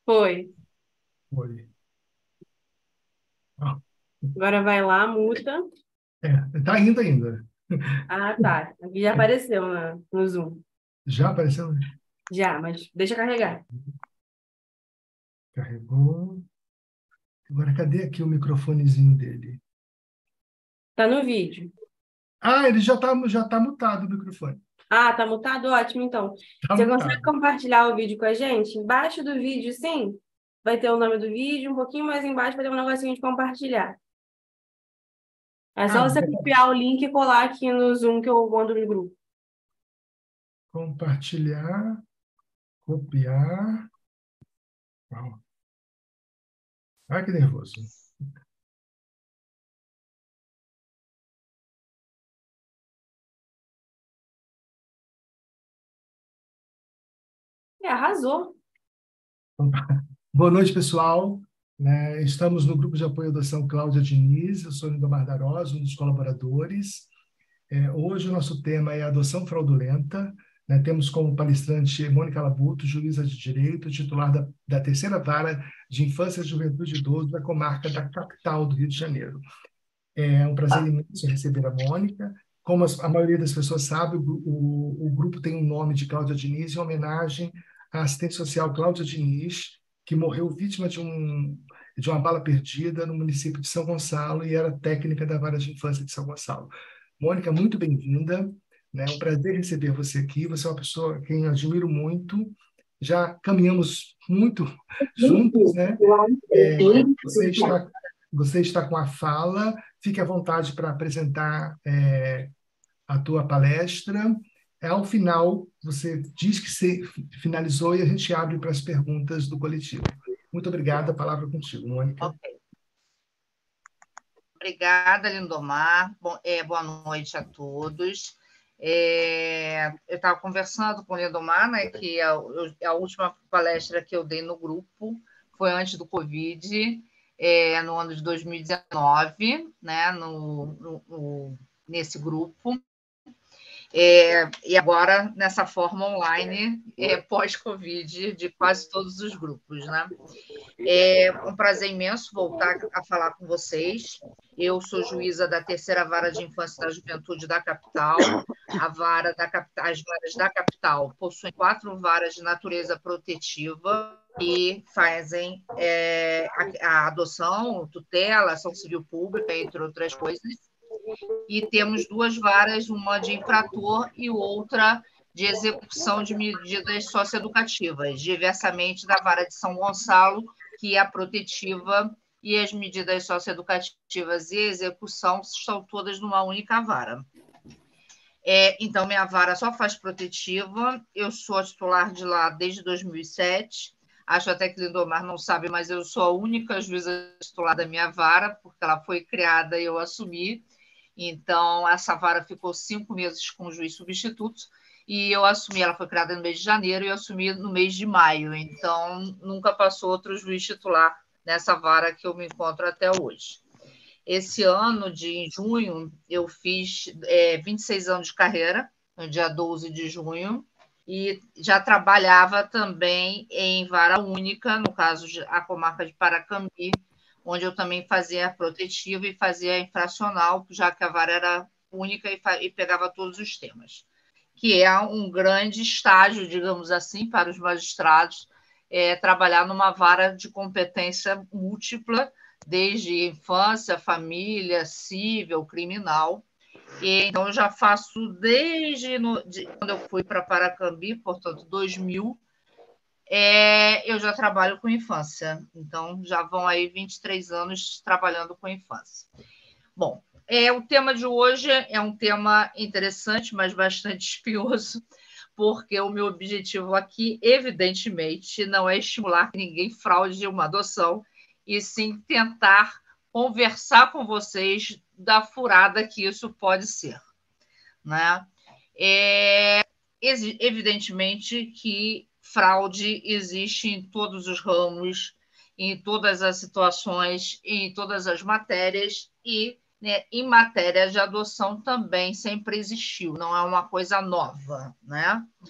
Foi. Foi. Ah, Agora vai lá, multa. tá indo ainda. Ah, tá. Aqui já apareceu no Zoom. Já apareceu? Já, mas deixa carregar. Carregou. Agora, cadê aqui o microfonezinho dele? Tá no vídeo. Ah, ele já tá mutado o microfone. Ah, tá mutado? Ótimo, então. Tá Você consegue mutado. compartilhar o vídeo com a gente? Embaixo do vídeo, sim. Vai ter o nome do vídeo, um pouquinho mais embaixo vai ter um negocinho de compartilhar. É Ah, só você copiar o link e colar aqui no Zoom que eu mando no grupo. compartilhar, copiar. Uau. Ai, que nervoso. É, arrasou. Boa noite, pessoal. Estamos no grupo de apoio à adoção Cláudia Diniz. Eu sou Lindomar Darós, um dos colaboradores. Hoje o nosso tema é adoção fraudulenta. Temos como palestrante Mônica Labuto, juíza de direito, titular da terceira vara de Infância, Juventude e Idoso da comarca da capital do Rio de Janeiro. É um prazer imenso receber a Mônica. Como a maioria das pessoas sabe, o grupo tem o nome de Cláudia Diniz em homenagem à assistente social Cláudia Diniz, que morreu vítima de uma bala perdida no município de São Gonçalo e era técnica da Vara de Infância de São Gonçalo. Mônica, muito bem-vinda. É um prazer receber você aqui. Você é uma pessoa a quem eu admiro muito. Já caminhamos muito juntos, né? Você está com a fala. Fique à vontade para apresentar a tua palestra. Ao final, você diz que você finalizou e a gente abre para as perguntas do coletivo. Muito obrigada. A palavra é contigo, Mônica. Ok. Obrigada, Lindomar. Boa noite a todos. Eu estava conversando com o Lindomar, né, que a última palestra que eu dei no grupo foi antes do Covid, no ano de 2019, né, nesse grupo. E agora, nessa forma online, pós-Covid, de quase todos os grupos, né? É um prazer imenso voltar a falar com vocês. Eu sou juíza da terceira vara de infância e da juventude da capital. As varas da capital possuem 4 varas de natureza protetiva e fazem a adoção, tutela, ação civil pública, entre outras coisas. E temos 2 varas, uma de infrator e outra de execução de medidas socioeducativas, diversamente da vara de São Gonçalo, que é a protetiva, e as medidas socioeducativas e execução estão todas numa única vara. Então, minha vara só faz protetiva, eu sou a titular de lá desde 2007, acho até que Lindomar não sabe, mas eu sou a única juíza titular da minha vara, porque ela foi criada e eu assumi. Então, essa vara ficou 5 meses com o juiz substituto e eu assumi, ela foi criada no mês de janeiro e eu assumi no mês de maio. Então, nunca passou outro juiz titular nessa vara que eu me encontro até hoje. Esse ano, em junho, eu fiz 26 anos de carreira, no dia 12 de junho, e já trabalhava também em vara única, no caso, a comarca de Paracambi, onde eu também fazia a protetiva e fazia a infracional, já que a vara era única e pegava todos os temas, que é um grande estágio, digamos assim, para os magistrados, trabalhar numa vara de competência múltipla, desde infância, família, civil, criminal. Então, eu já faço quando eu fui para Paracambi, portanto, 2000, eu já trabalho com infância. Então, já vão aí 23 anos trabalhando com infância. Bom, o tema de hoje é um tema interessante, mas bastante espinhoso, porque o meu objetivo aqui, evidentemente, não é estimular que ninguém fraude uma adoção, e sim tentar conversar com vocês da furada que isso pode ser, né? Evidentemente que fraude existe em todos os ramos, em todas as situações, em todas as matérias e, né, em matéria de adoção também sempre existiu, não é uma coisa nova, né?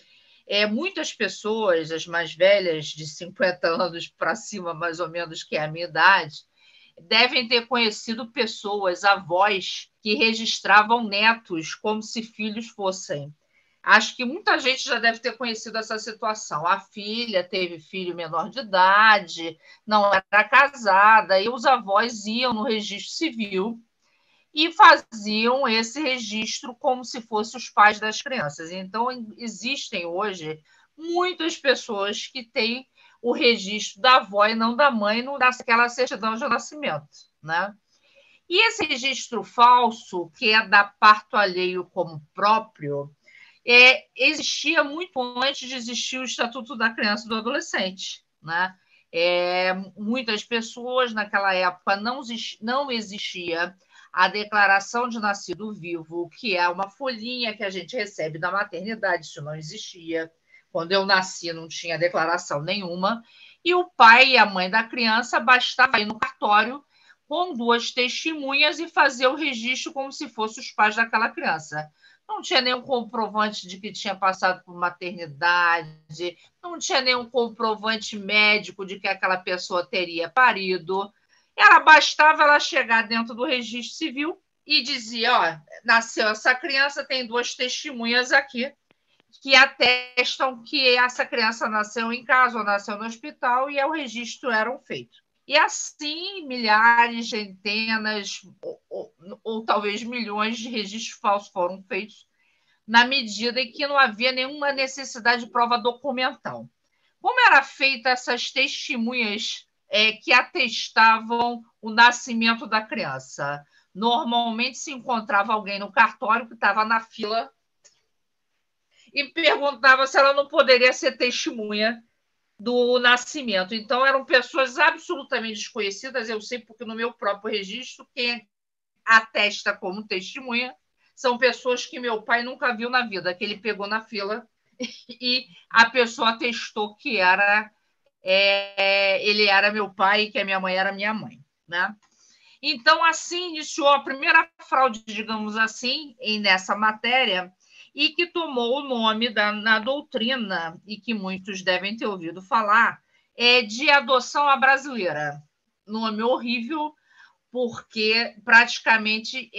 Muitas pessoas, as mais velhas, de 50 anos para cima, mais ou menos, que é a minha idade, devem ter conhecido pessoas, avós, que registravam netos como se filhos fossem. Acho que muita gente já deve ter conhecido essa situação. A filha teve filho menor de idade, não era casada, e os avós iam no registro civil e faziam esse registro como se fossem os pais das crianças. Então, existem hoje muitas pessoas que têm o registro da avó e não da mãe naquela certidão de nascimento, né? E esse registro falso, que é da parto alheio como próprio, existia muito antes de existir o Estatuto da Criança e do Adolescente, né? Muitas pessoas naquela época não existia a declaração de nascido vivo, que é uma folhinha que a gente recebe da maternidade, isso não existia. Quando eu nasci, não tinha declaração nenhuma. E o pai e a mãe da criança bastava ir no cartório com 2 testemunhas e fazer o registro como se fossem os pais daquela criança. Não tinha nenhum comprovante de que tinha passado por maternidade, não tinha nenhum comprovante médico de que aquela pessoa teria parido. Bastava ela chegar dentro do registro civil e dizia, nasceu essa criança, tem 2 testemunhas aqui que atestam que essa criança nasceu em casa ou nasceu no hospital, e o registro era feito. E assim, milhares, centenas ou talvez milhões de registros falsos foram feitos, na medida em que não havia nenhuma necessidade de prova documental. Como era feita essas testemunhas que atestavam o nascimento da criança? Normalmente se encontrava alguém no cartório que estava na fila e perguntava se ela não poderia ser testemunha do nascimento. Então, eram pessoas absolutamente desconhecidas. Eu sei porque no meu próprio registro, quem atesta como testemunha são pessoas que meu pai nunca viu na vida, que ele pegou na fila e a pessoa atestou que ele era meu pai e que a minha mãe era minha mãe, né? Então, assim iniciou a primeira fraude, digamos assim, nessa matéria, e que tomou o nome na doutrina, e que muitos devem ter ouvido falar, de adoção à brasileira. Nome horrível, porque praticamente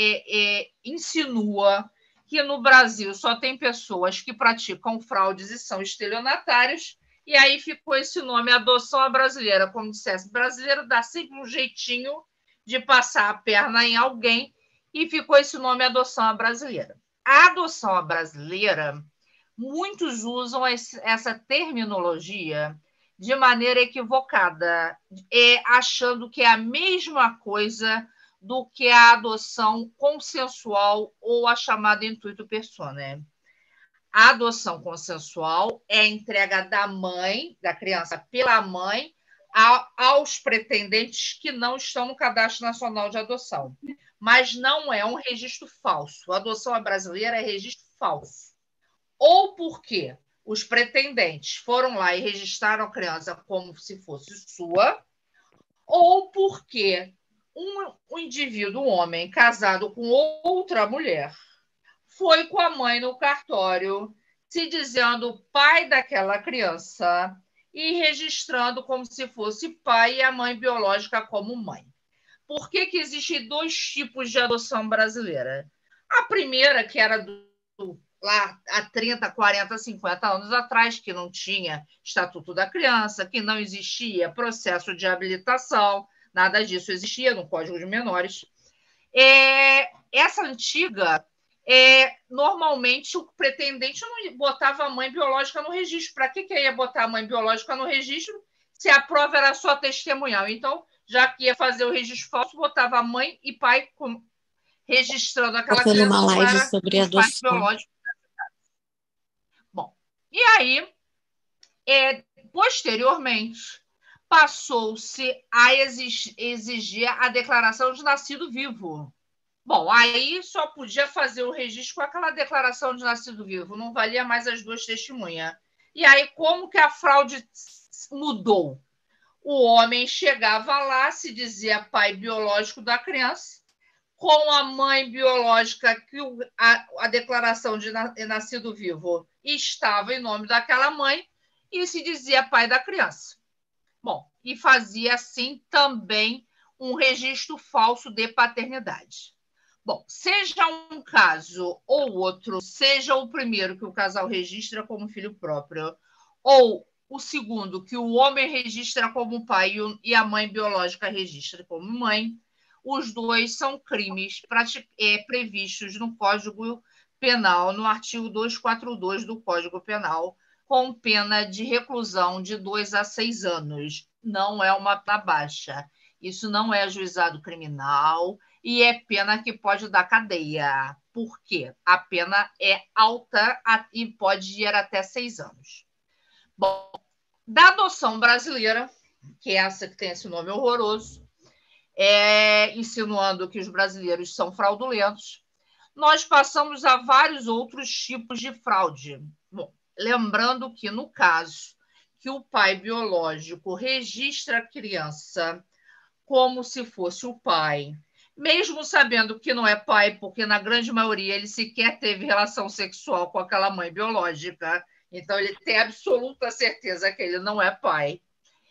insinua que no Brasil só tem pessoas que praticam fraudes e são estelionatários, e aí ficou esse nome, adoção à brasileira, como dissesse, brasileiro dá sempre um jeitinho de passar a perna em alguém, e ficou esse nome, adoção à brasileira. A adoção à brasileira, muitos usam essa terminologia de maneira equivocada, achando que é a mesma coisa do que a adoção consensual ou a chamada intuito personae. A adoção consensual é a entrega da mãe, da criança pela mãe, aos pretendentes que não estão no Cadastro Nacional de Adoção. Mas não é um registro falso. A adoção brasileira é registro falso. Ou porque os pretendentes foram lá e registraram a criança como se fosse sua, ou porque um indivíduo, um homem casado com outra mulher, foi com a mãe no cartório, se dizendo pai daquela criança e registrando como se fosse pai e a mãe biológica como mãe. Por que existem 2 tipos de adoção brasileira? A primeira, que era lá há 30, 40, 50 anos atrás, que não tinha Estatuto da Criança, que não existia processo de habilitação, nada disso existia no Código de Menores. Essa antiga, normalmente o pretendente não botava a mãe biológica no registro. Para que ia botar a mãe biológica no registro se a prova era só testemunhal? Então, já que ia fazer o registro falso, botava a mãe e pai registrando aquela criança uma live para sobre os pais adoção. biológicos. Bom, e aí, posteriormente, passou-se a exigir a declaração de nascido vivo. Bom, aí só podia fazer o registro com aquela declaração de nascido vivo, não valia mais as 2 testemunhas. E aí, como que a fraude mudou? O homem chegava lá, se dizia pai biológico da criança, com a mãe biológica, que a declaração de nascido vivo estava em nome daquela mãe, e se dizia pai da criança. Bom, e fazia assim também um registro falso de paternidade. Bom, seja um caso ou outro, seja o primeiro que o casal registra como filho próprio, ou o segundo que o homem registra como pai e a mãe biológica registra como mãe, os dois são crimes previstos no Código Penal, no artigo 242 do Código Penal, com pena de reclusão de 2 a 6 anos. Não é uma pena baixa. Isso não é ajuizado criminal e é pena que pode dar cadeia. Por quê? A pena é alta e pode ir até 6 anos. Bom, da adoção brasileira, que é essa que tem esse nome horroroso, insinuando que os brasileiros são fraudulentos, nós passamos a vários outros tipos de fraude. Bom, lembrando que, no caso que o pai biológico registra a criança como se fosse o pai, mesmo sabendo que não é pai, porque na grande maioria ele sequer teve relação sexual com aquela mãe biológica, então ele tem absoluta certeza que ele não é pai.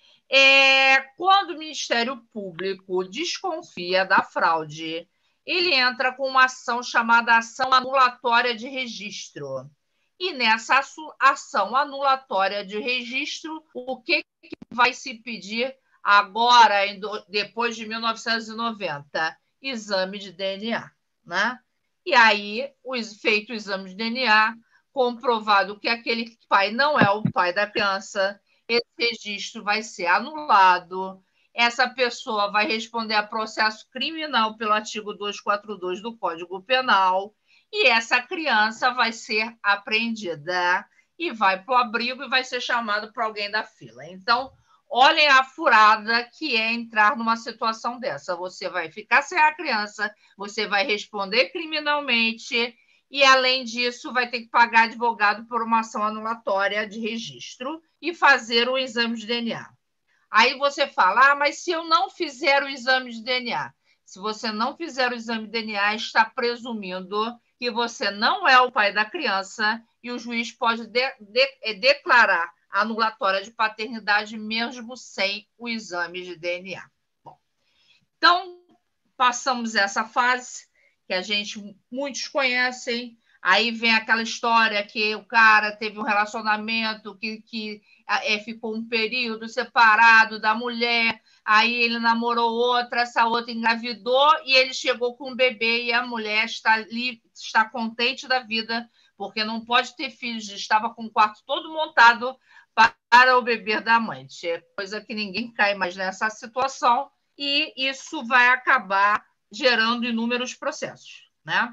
Quando o Ministério Público desconfia da fraude, ele entra com uma ação chamada ação anulatória de registro. E nessa ação anulatória de registro, o que vai se pedir agora, depois de 1990? Exame de DNA. Né? E aí, feito o exame de DNA, comprovado que aquele pai não é o pai da criança, esse registro vai ser anulado, essa pessoa vai responder a processo criminal pelo artigo 242 do Código Penal, e essa criança vai ser apreendida e vai para o abrigo e vai ser chamada para alguém da fila. Então, olhem a furada que é entrar numa situação dessa. Você vai ficar sem a criança, você vai responder criminalmente e, além disso, vai ter que pagar advogado por uma ação anulatória de registro e fazer o exame de DNA. Aí você fala, mas se eu não fizer o exame de DNA? Se você não fizer o exame de DNA, está presumindo que você não é o pai da criança e o juiz pode declarar anulatória de paternidade mesmo sem o exame de DNA. Bom, então, passamos essa fase que muitos conhecem. Aí vem aquela história que o cara teve um relacionamento que ficou um período separado da mulher, aí ele namorou outra, essa outra engravidou e ele chegou com um bebê e a mulher está contente da vida, porque não pode ter filhos, estava com o quarto todo montado para o bebê da amante. É coisa que ninguém cai mais nessa situação e isso vai acabar gerando inúmeros processos, né?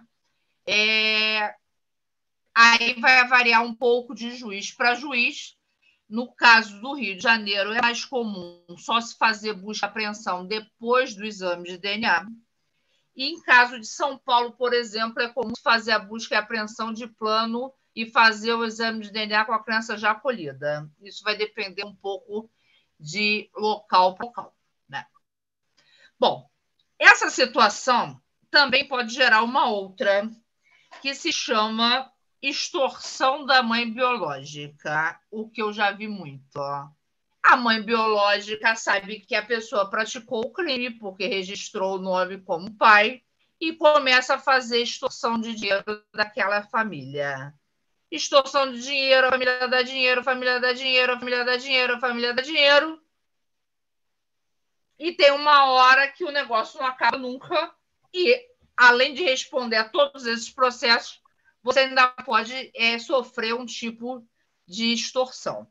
Aí vai variar um pouco de juiz para juiz. No caso do Rio de Janeiro, é mais comum só se fazer busca e apreensão depois do exame de DNA. E em caso de São Paulo, por exemplo, é comum fazer a busca e apreensão de plano e fazer o exame de DNA com a criança já acolhida. Isso vai depender um pouco de local para local, né? Bom, essa situação também pode gerar uma outra, que se chama extorsão da mãe biológica, o que eu já vi muito. A mãe biológica sabe que a pessoa praticou o crime porque registrou o nome como pai e começa a fazer extorsão de dinheiro daquela família. Extorsão de dinheiro, a família dá dinheiro, a família dá dinheiro, a família dá dinheiro, a família dá dinheiro. E tem uma hora que o negócio não acaba nunca e, além de responder a todos esses processos, você ainda pode sofrer um tipo de extorsão.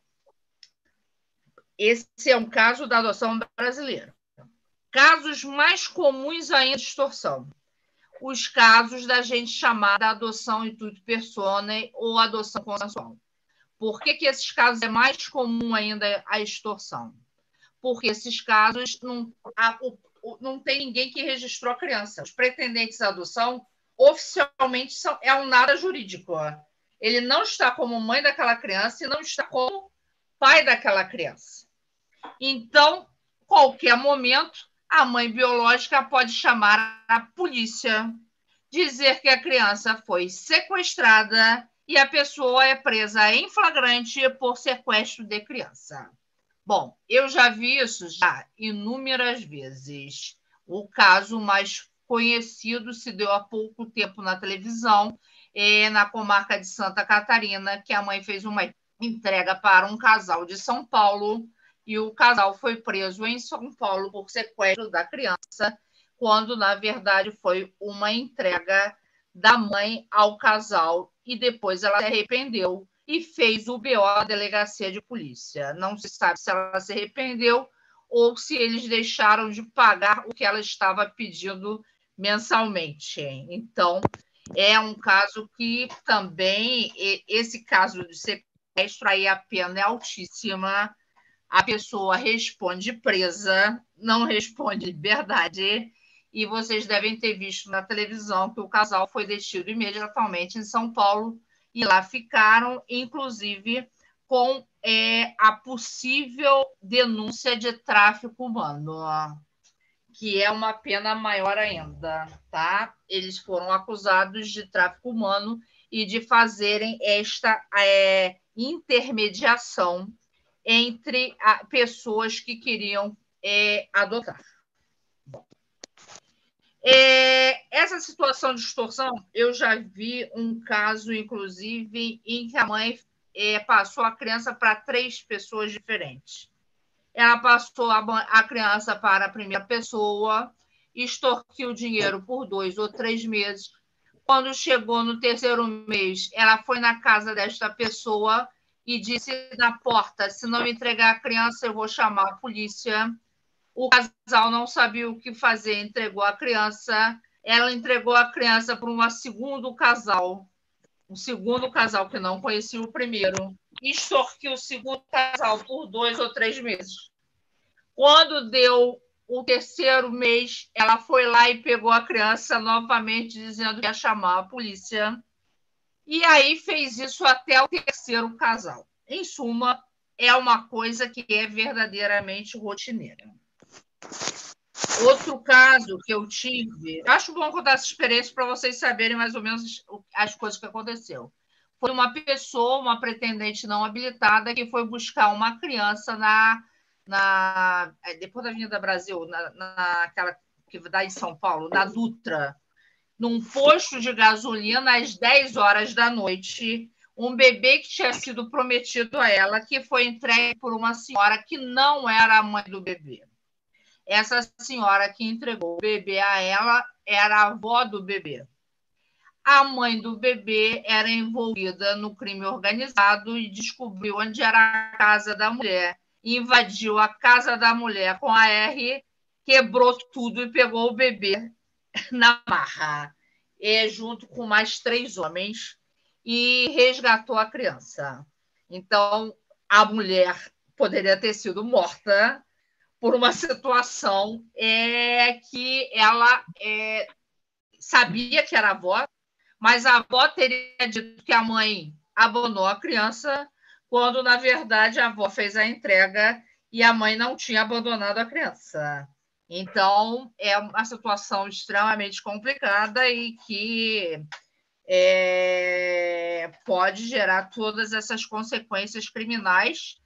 Esse é um caso da adoção brasileira. Casos mais comuns ainda de extorsão. Os casos da gente chamada adoção intuito personae ou adoção consensual. Por que esses casos é mais comum ainda a extorsão? Porque esses casos não tem ninguém que registrou a criança. Os pretendentes à adoção oficialmente é um nada jurídico. Ele não está como mãe daquela criança e não está como pai daquela criança. Então, qualquer momento, a mãe biológica pode chamar a polícia, dizer que a criança foi sequestrada e a pessoa é presa em flagrante por sequestro de criança. Bom, eu já vi isso já inúmeras vezes. O caso mais conhecido se deu há pouco tempo na televisão, na comarca de Santa Catarina, que a mãe fez uma entrega para um casal de São Paulo e o casal foi preso em São Paulo por sequestro da criança, quando, na verdade, foi uma entrega da mãe ao casal e depois ela se arrependeu e fez o BO na delegacia de polícia. Não se sabe se ela se arrependeu ou se eles deixaram de pagar o que ela estava pedindo mensalmente. Então, é um caso que também, esse caso de sequestro, aí a pena é altíssima, a pessoa responde presa, não responde liberdade, e vocês devem ter visto na televisão que o casal foi detido imediatamente em São Paulo, e lá ficaram, inclusive, com a possível denúncia de tráfico humano, que é uma pena maior ainda, tá? Eles foram acusados de tráfico humano e de fazerem esta intermediação entre pessoas que queriam adotar. Essa situação de extorsão, eu já vi um caso, inclusive, em que a mãe passou a criança para 3 pessoas diferentes. Ela passou a criança para a primeira pessoa, extorquiu o dinheiro por 2 ou 3 meses. Quando chegou no 3º mês, ela foi na casa desta pessoa e disse na porta: se não me entregar a criança, eu vou chamar a polícia. O casal não sabia o que fazer, entregou a criança. Ela entregou a criança para um segundo casal que não conhecia o primeiro, extorquiu o segundo casal por 2 ou 3 meses. Quando deu o 3º mês, ela foi lá e pegou a criança novamente, dizendo que ia chamar a polícia. E aí fez isso até o 3º casal. Em suma, é uma coisa que é verdadeiramente rotineira. Outro caso que eu tive, acho bom contar essa experiência para vocês saberem mais ou menos as coisas que aconteceu. Foi uma pessoa, uma pretendente não habilitada, que foi buscar uma criança depois da Avenida Brasil, naquela que dá em São Paulo, na Dutra, num posto de gasolina às 10 horas da noite, um bebê que tinha sido prometido a ela, que foi entregue por uma senhora que não era a mãe do bebê. Essa senhora que entregou o bebê a ela era a avó do bebê. A mãe do bebê era envolvida no crime organizado e descobriu onde era a casa da mulher. Invadiu a casa da mulher com a R, quebrou tudo e pegou o bebê na marra, junto com mais 3 homens, e resgatou a criança. Então, a mulher poderia ter sido morta por uma situação que ela sabia que era avó, mas a avó teria dito que a mãe abandonou a criança, quando, na verdade, a avó fez a entrega e a mãe não tinha abandonado a criança. Então, é uma situação extremamente complicada e que pode gerar todas essas consequências criminais,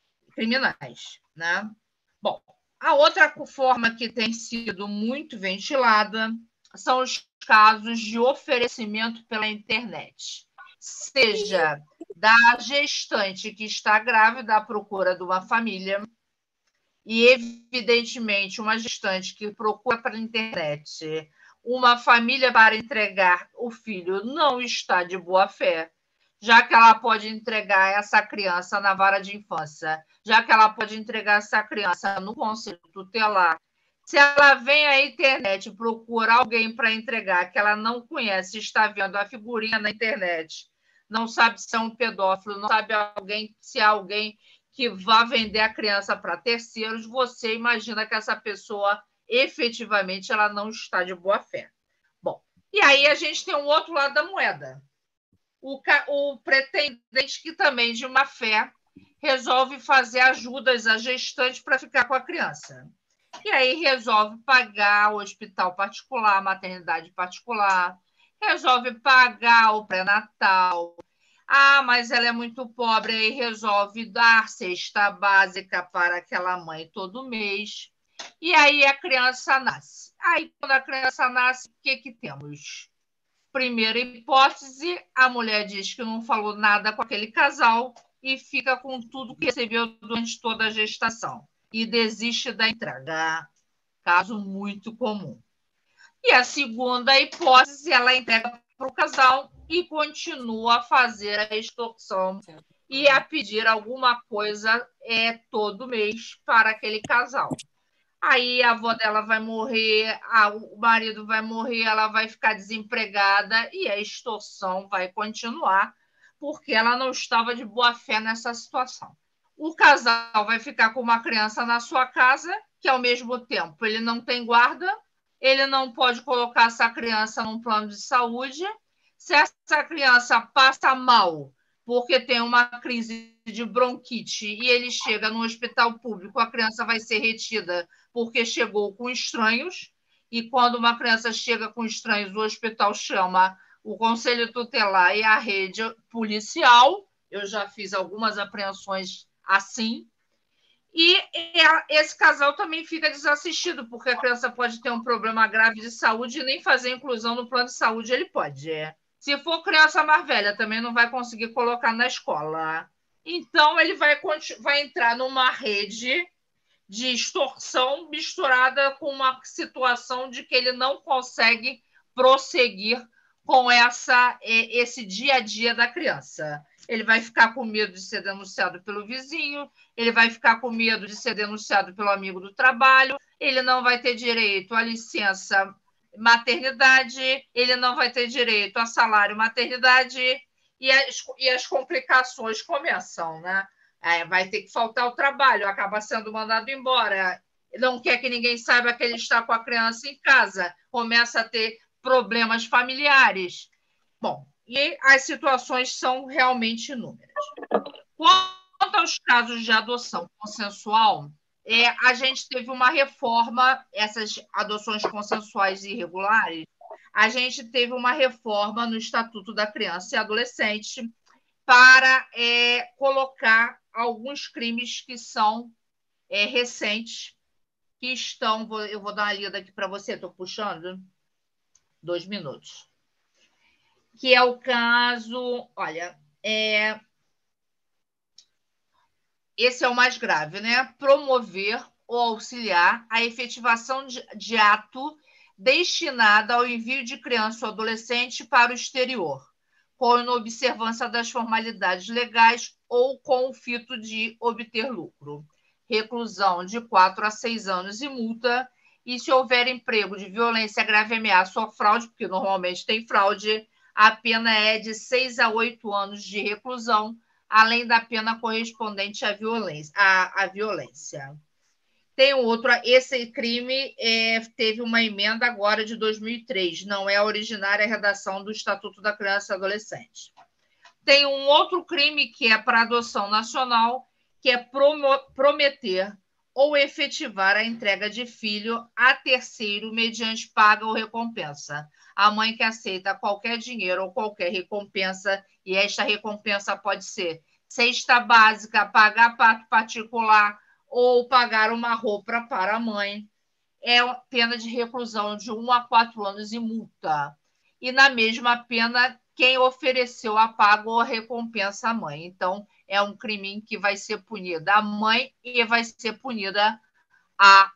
né? Bom, a outra forma que tem sido muito ventilada são os casos de oferecimento pela internet, seja da gestante que está grávida à procura de uma família, e, evidentemente, uma gestante que procura pela internet uma família para entregar o filho não está de boa fé, já que ela pode entregar essa criança na vara de infância, já que ela pode entregar essa criança no conselho tutelar. Se ela vem à internet e procura alguém para entregar que ela não conhece, está vendo a figurinha na internet, não sabe se é um pedófilo, não sabe se é alguém que vá vender a criança para terceiros, você imagina que essa pessoa efetivamente ela não está de boa fé. Bom, e aí a gente tem um outro lado da moeda. O pretendente que também de má fé resolve fazer ajudas à gestante para ficar com a criança. E aí resolve pagar o hospital particular, a maternidade particular, resolve pagar o pré-natal. Ah, mas ela é muito pobre, aí resolve dar cesta básica para aquela mãe todo mês. E aí a criança nasce. Aí, quando a criança nasce, o que temos? Primeira hipótese, a mulher diz que não falou nada com aquele casal e fica com tudo que recebeu durante toda a gestação e desiste da entrega. Caso muito comum. E a segunda hipótese, ela entrega para o casal e continua a fazer a extorsão e a pedir alguma coisa todo mês para aquele casal. Aí a avó dela vai morrer, o marido vai morrer, ela vai ficar desempregada e a extorsão vai continuar, porque ela não estava de boa fé nessa situação. O casal vai ficar com uma criança na sua casa, que ao mesmo tempo ele não tem guarda, ele não pode colocar essa criança num plano de saúde. Se essa criança passa mal porque tem uma crise de bronquite e ele chega no hospital público, a criança vai ser retida porque chegou com estranhos, e quando uma criança chega com estranhos, o hospital chama o conselho tutelar e a rede policial. Eu já fiz algumas apreensões assim. E esse casal também fica desassistido, porque a criança pode ter um problema grave de saúde e nem fazer inclusão no plano de saúde ele pode. Se for criança mais velha, também não vai conseguir colocar na escola. Então, ele vai entrar numa rede de extorsão misturada com uma situação de que ele não consegue prosseguir com esse dia a dia da criança. Ele vai ficar com medo de ser denunciado pelo vizinho, ele vai ficar com medo de ser denunciado pelo amigo do trabalho, ele não vai ter direito à licença maternidade, ele não vai ter direito a salário maternidade, e as complicações começam, né? Vai ter que faltar o trabalho, acaba sendo mandado embora, não quer que ninguém saiba que ele está com a criança em casa, começa a ter problemas familiares. Bom, e as situações são realmente inúmeras. Quanto aos casos de adoção consensual, a gente teve uma reforma, essas adoções consensuais irregulares, a gente teve uma reforma no Estatuto da Criança e Adolescente para colocar alguns crimes que são recentes, que estão... Eu vou dar uma lida aqui para você, estou puxando 2 minutos. Que é o caso... Olha, esse é o mais grave, né? Promover ou auxiliar a efetivação de ato destinado ao envio de criança ou adolescente para o exterior, com inobservância das formalidades legais ou com o fito de obter lucro. Reclusão de 4 a 6 anos e multa. E se houver emprego de violência, grave ameaça ou fraude, porque normalmente tem fraude, a pena é de 6 a 8 anos de reclusão, além da pena correspondente à violência. Tem outro, esse crime teve uma emenda agora de 2003, não é a originária redação do Estatuto da Criança e Adolescente. Tem um outro crime que é para adoção nacional, que é prometer ou efetivar a entrega de filho a terceiro mediante paga ou recompensa. A mãe que aceita qualquer dinheiro ou qualquer recompensa, e esta recompensa pode ser cesta básica, pagar parto particular ou pagar uma roupa para a mãe, é pena de reclusão de 1 a 4 anos e multa. E na mesma pena, quem ofereceu a paga ou a recompensa à mãe. Então, é um crime que vai ser punida a mãe e vai ser punida a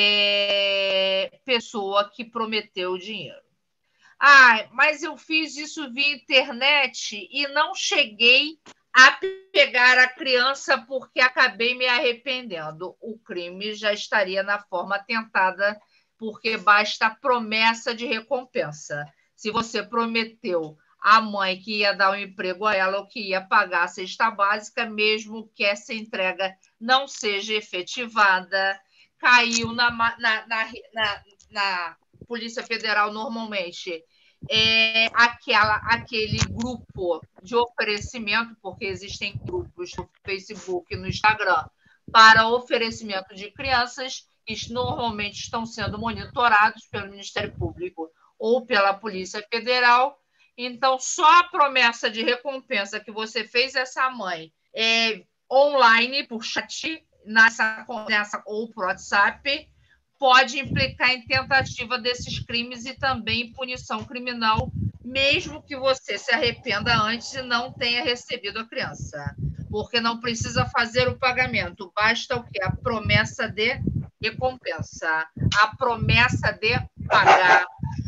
pessoa que prometeu o dinheiro. Mas eu fiz isso via internet e não cheguei a pegar a criança porque acabei me arrependendo. O crime já estaria na forma tentada, porque basta a promessa de recompensa. Se você prometeu à mãe que ia dar um emprego a ela ou que ia pagar a cesta básica, mesmo que essa entrega não seja efetivada, caiu na Polícia Federal normalmente aquele grupo de oferecimento, porque existem grupos no Facebook e no Instagram para oferecimento de crianças, que normalmente estão sendo monitorados pelo Ministério Público ou pela Polícia Federal. Então, só a promessa de recompensa que você fez essa mãe online, por chat, nessa ou por WhatsApp, pode implicar em tentativa desses crimes e também em punição criminal, mesmo que você se arrependa antes e não tenha recebido a criança. Porque não precisa fazer o pagamento, basta o quê? A promessa de recompensa, a promessa de pagar.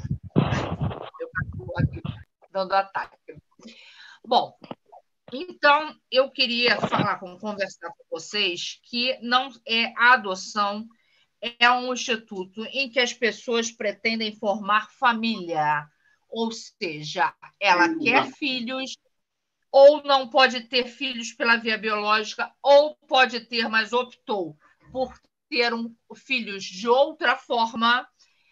Eu estou aqui dando ataque. Bom, então eu queria conversar com vocês que não é a adoção é um instituto em que as pessoas pretendem formar família, ou seja, ela quer filhos, ou não pode ter filhos pela via biológica, ou pode ter, mas optou por ter filhos de outra forma,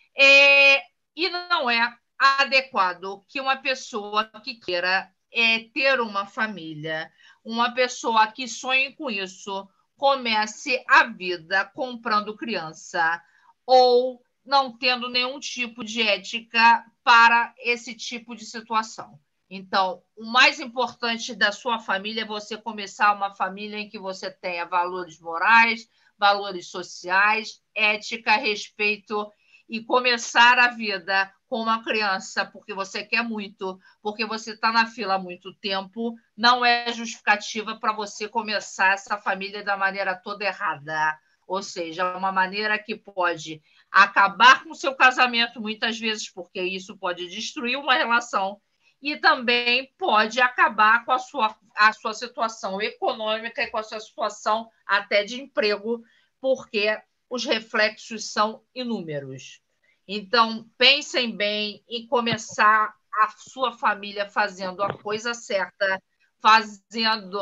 e não é adequado que uma pessoa que queira ter uma família, uma pessoa que sonhe com isso, comece a vida comprando criança ou não tendo nenhum tipo de ética para esse tipo de situação. Então, o mais importante da sua família é você começar uma família em que você tenha valores morais, valores sociais, ética, respeito e começar a vida com uma criança porque você quer muito, porque você está na fila há muito tempo, não é justificativa para você começar essa família da maneira toda errada. Ou seja, uma maneira que pode acabar com o seu casamento muitas vezes, porque isso pode destruir uma relação, e também pode acabar com a sua situação econômica e com a sua situação até de emprego, porque os reflexos são inúmeros. Então, pensem bem em começar a sua família fazendo a coisa certa, fazendo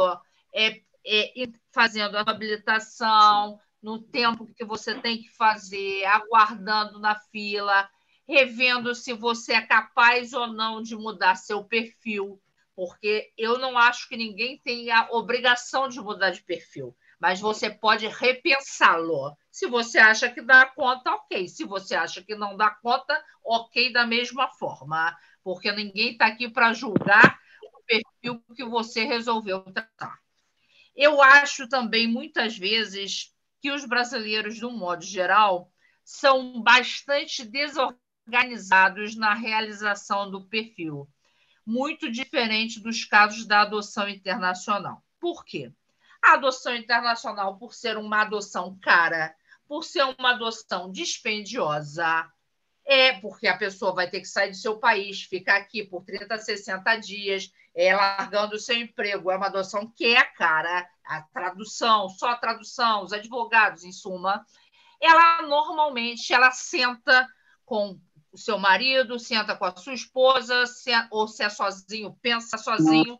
a habilitação no tempo que você tem que fazer, aguardando na fila, revendo se você é capaz ou não de mudar seu perfil, porque eu não acho que ninguém tem a obrigação de mudar de perfil, mas você pode repensá-lo. Se você acha que dá conta, ok. Se você acha que não dá conta, ok da mesma forma, porque ninguém está aqui para julgar o perfil que você resolveu tratar. Eu acho também, muitas vezes, que os brasileiros, de um modo geral, são bastante desorganizados na realização do perfil, muito diferente dos casos da adoção internacional. Por quê? A adoção internacional, por ser uma adoção cara, por ser uma adoção dispendiosa, porque a pessoa vai ter que sair do seu país, ficar aqui por 30, 60 dias, largando o seu emprego. É uma adoção que é cara. A tradução, só a tradução, os advogados, em suma. Ela normalmente senta com o seu marido, senta com a sua esposa, ou se é sozinho, pensa sozinho.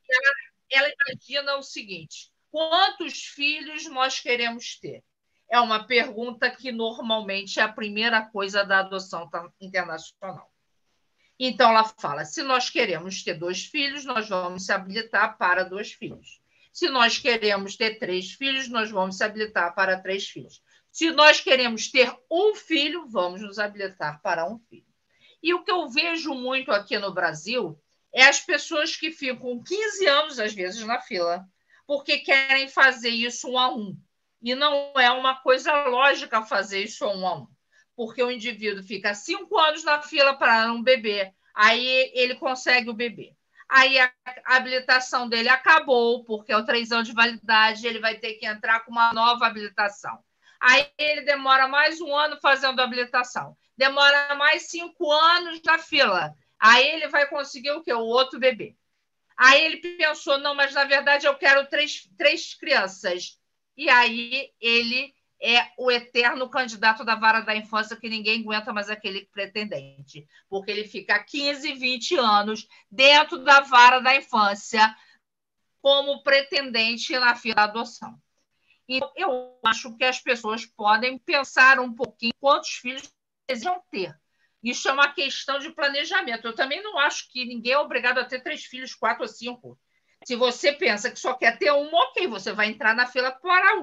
Ela imagina o seguinte: quantos filhos nós queremos ter? É uma pergunta que normalmente é a primeira coisa da adoção internacional. Então, ela fala: se nós queremos ter 2 filhos, nós vamos se habilitar para 2 filhos. Se nós queremos ter 3 filhos, nós vamos se habilitar para 3 filhos. Se nós queremos ter 1 filho, vamos nos habilitar para 1 filho. E o que eu vejo muito aqui no Brasil é as pessoas que ficam 15 anos, às vezes, na fila, porque querem fazer isso 1 a 1. E não é uma coisa lógica fazer isso 1 a 1, porque o indivíduo fica 5 anos na fila para um bebê, aí ele consegue o bebê. Aí a habilitação dele acabou, porque é o 3 anos de validade, ele vai ter que entrar com uma nova habilitação. Aí ele demora mais 1 ano fazendo a habilitação, demora mais 5 anos na fila, aí ele vai conseguir o quê? O outro bebê. Aí ele pensou: não, mas na verdade eu quero 3 crianças. E aí ele é o eterno candidato da vara da infância, que ninguém aguenta mais aquele pretendente, porque ele fica 15, 20 anos dentro da vara da infância como pretendente na fila da adoção. Então, eu acho que as pessoas podem pensar um pouquinho quantos filhos desejam ter. Isso é uma questão de planejamento. Eu também não acho que ninguém é obrigado a ter 3 filhos, 4 ou 5. Se você pensa que só quer ter 1, ok, você vai entrar na fila para 1.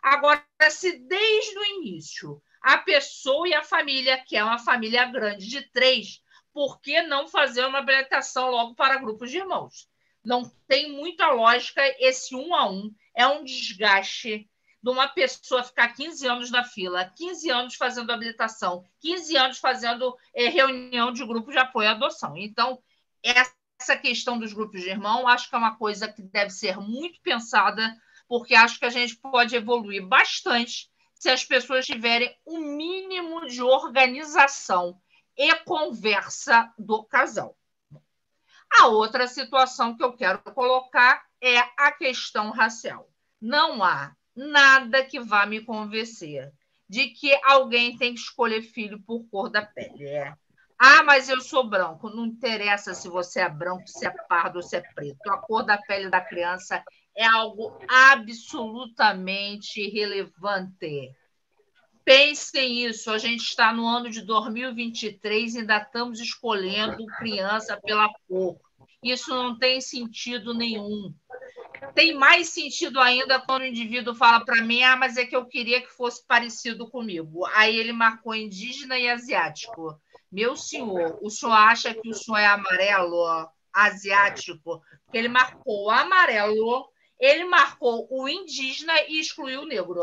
Agora, se desde o início a pessoa e a família, que é uma família grande de 3, por que não fazer uma habilitação logo para grupos de irmãos? Não tem muita lógica esse 1 a 1, é um desgaste de uma pessoa ficar 15 anos na fila, 15 anos fazendo habilitação, 15 anos fazendo reunião de grupo de apoio à adoção. Então, essa questão dos grupos de irmão, acho que é uma coisa que deve ser muito pensada, porque acho que a gente pode evoluir bastante se as pessoas tiverem um mínimo de organização e conversa do casal. A outra situação que eu quero colocar é a questão racial. Não há nada que vá me convencer de que alguém tem que escolher filho por cor da pele. Mas eu sou branco. Não interessa se você é branco, se é pardo ou se é preto. A cor da pele da criança é algo absolutamente irrelevante. Pensem isso, a gente está no ano de 2023 e ainda estamos escolhendo criança pela cor. Isso não tem sentido nenhum. Tem mais sentido ainda quando o indivíduo fala para mim, mas é que eu queria que fosse parecido comigo. Aí ele marcou indígena e asiático. Meu senhor, o senhor acha que o senhor é amarelo, asiático? Porque ele marcou o amarelo, ele marcou o indígena e excluiu o negro.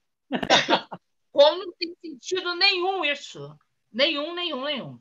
Como não tem sentido nenhum isso. Nenhum.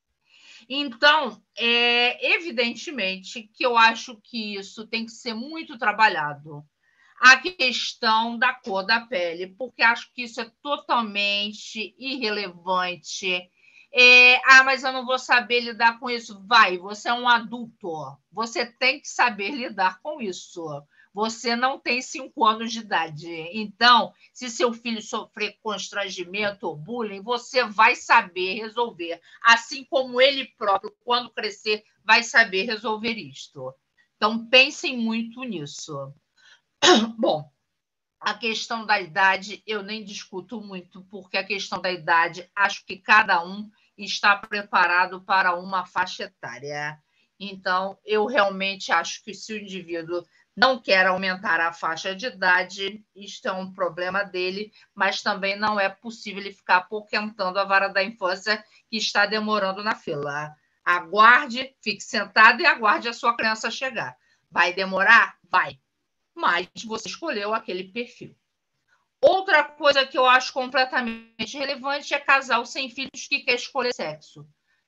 Então, evidentemente que eu acho que isso tem que ser muito trabalhado. A questão da cor da pele, porque acho que isso é totalmente irrelevante. Mas eu não vou saber lidar com isso. Vai, você é um adulto. Você tem que saber lidar com isso. Você não tem 5 anos de idade. Então, se seu filho sofrer constrangimento ou bullying, você vai saber resolver. Assim como ele próprio, quando crescer, vai saber resolver isto. Então, pensem muito nisso. Bom, a questão da idade eu nem discuto muito, porque a questão da idade, acho que cada um está preparado para uma faixa etária. Então, eu realmente acho que se o indivíduo não quer aumentar a faixa de idade, isto é um problema dele, mas também não é possível ele ficar apoquentando a vara da infância que está demorando na fila. Aguarde, fique sentado e aguarde a sua criança chegar. Vai demorar? Vai. Mas você escolheu aquele perfil. Outra coisa que eu acho completamente relevante é casal sem filhos que quer escolher sexo.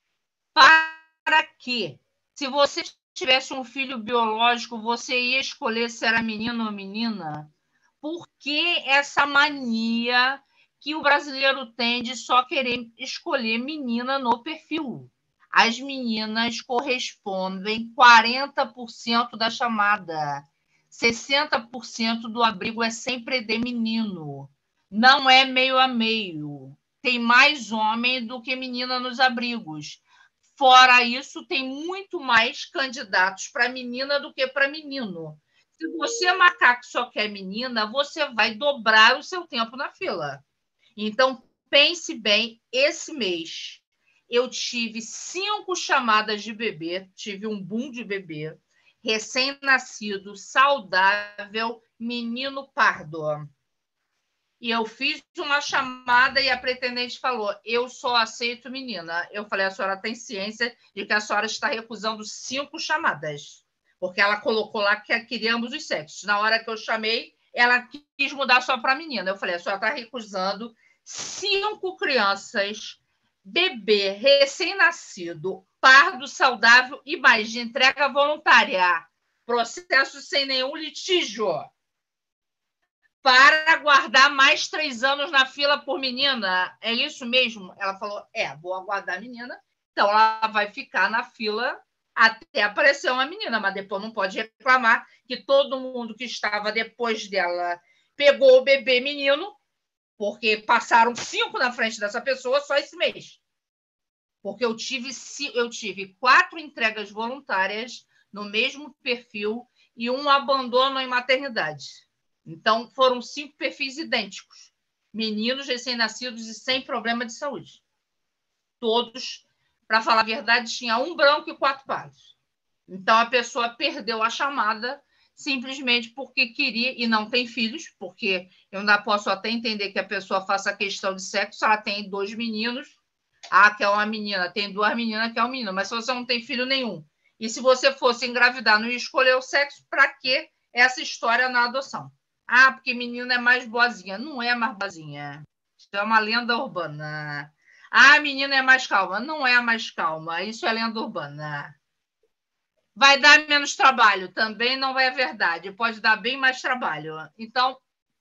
Para quê? Se você tivesse um filho biológico, você ia escolher se era menino ou menina? Por que essa mania que o brasileiro tem de só querer escolher menina no perfil? As meninas correspondem 40% da chamada. 60% do abrigo é sempre de menino. Não é meio a meio. Tem mais homem do que menina nos abrigos. Fora isso, tem muito mais candidatos para menina do que para menino. Se você marcar que só quer menina, você vai dobrar o seu tempo na fila. Então, pense bem, esse mês eu tive 5 chamadas de bebê, tive um boom de bebê, recém-nascido, saudável, menino pardo. E eu fiz uma chamada e a pretendente falou, eu só aceito menina. Eu falei, a senhora tem ciência de que a senhora está recusando 5 chamadas, porque ela colocou lá que queria ambos os sexos. Na hora que eu chamei, ela quis mudar só para menina. Eu falei, a senhora está recusando 5 crianças, bebê, recém-nascido, pardo, saudável e mais de entrega voluntária. Processo sem nenhum litígio. Para aguardar mais 3 anos na fila por menina. É isso mesmo? Ela falou, vou aguardar a menina. Então, ela vai ficar na fila até aparecer uma menina, mas depois não pode reclamar que todo mundo que estava depois dela pegou o bebê menino, porque passaram 5 na frente dessa pessoa só esse mês. Porque eu tive 4 entregas voluntárias no mesmo perfil e um abandono em maternidade. Então, foram 5 perfis idênticos. Meninos recém-nascidos e sem problema de saúde. Todos, para falar a verdade, tinha um branco e 4 pardos. Então, a pessoa perdeu a chamada simplesmente porque queria, e não tem filhos, porque eu ainda posso até entender que a pessoa faça questão de sexo, ela tem 2 meninos, quer uma menina, tem 2 meninas, quer um menino, mas se você não tem filho nenhum, e se você fosse engravidar, não ia escolher o sexo, para que essa história na adoção? Porque menina é mais boazinha. Não é mais boazinha. Isso é uma lenda urbana. A menina é mais calma. Não é mais calma. Isso é lenda urbana. Vai dar menos trabalho. Também não é verdade. Pode dar bem mais trabalho. Então,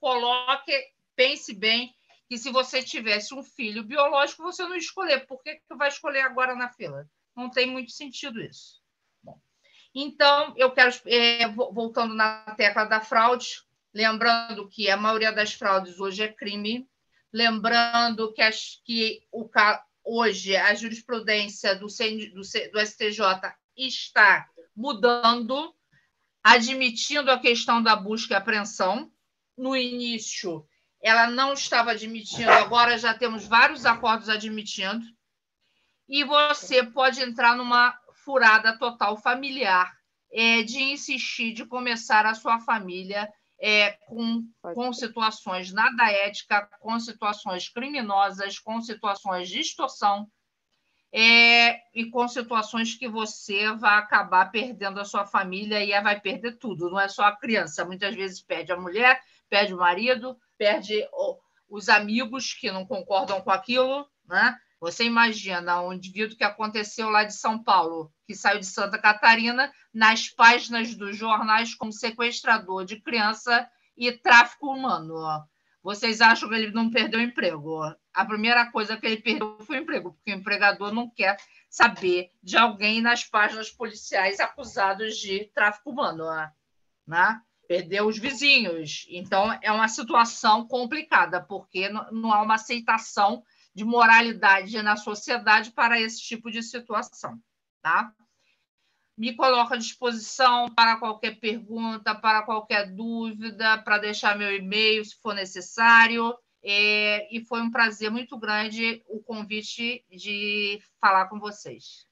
pense bem que se você tivesse um filho biológico, você não escolher. Por que vai escolher agora na fila? Não tem muito sentido isso. Bom, então, eu quero, voltando na tecla da fraude, lembrando que a maioria das fraudes hoje é crime, lembrando que hoje a jurisprudência do STJ está mudando, admitindo a questão da busca e apreensão. No início, ela não estava admitindo, agora já temos vários acordos admitindo, e você pode entrar numa furada total familiar, de insistir, de começar a sua família com situações nada éticas, com situações criminosas, com situações de extorsão, e com situações que você vai acabar perdendo a sua família e vai perder tudo. Não é só a criança, muitas vezes perde a mulher, perde o marido, perde os amigos que não concordam com aquilo, né? Você imagina um indivíduo que aconteceu lá de São Paulo, que saiu de Santa Catarina, nas páginas dos jornais como sequestrador de criança e tráfico humano. Vocês acham que ele não perdeu o emprego? A primeira coisa que ele perdeu foi o emprego, porque o empregador não quer saber de alguém nas páginas policiais acusados de tráfico humano, né? Perdeu os vizinhos. Então, é uma situação complicada, porque não há uma aceitação de moralidade na sociedade para esse tipo de situação, tá? Me coloco à disposição para qualquer pergunta, para qualquer dúvida, para deixar meu e-mail, se for necessário. E foi um prazer muito grande o convite de falar com vocês.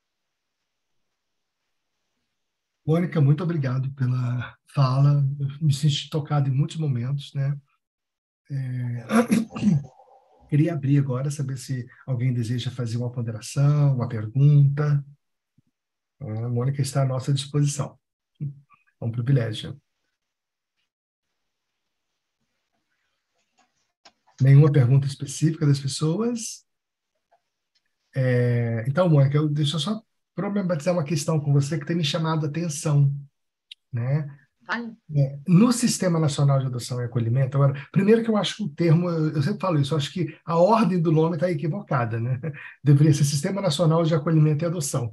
Mônica, muito obrigado pela fala. Eu me senti tocado em muitos momentos, né? Queria abrir agora, saber se alguém deseja fazer uma ponderação, uma pergunta. A Mônica está à nossa disposição. É um privilégio. Nenhuma pergunta específica das pessoas? Então, Mônica, deixa eu só problematizar uma questão com você que tem me chamado a atenção, né? No Sistema Nacional de Adoção e Acolhimento, agora, primeiro que eu acho que o termo, eu sempre falo isso, eu acho que a ordem do nome está equivocada, né? Deveria ser Sistema Nacional de Acolhimento e Adoção.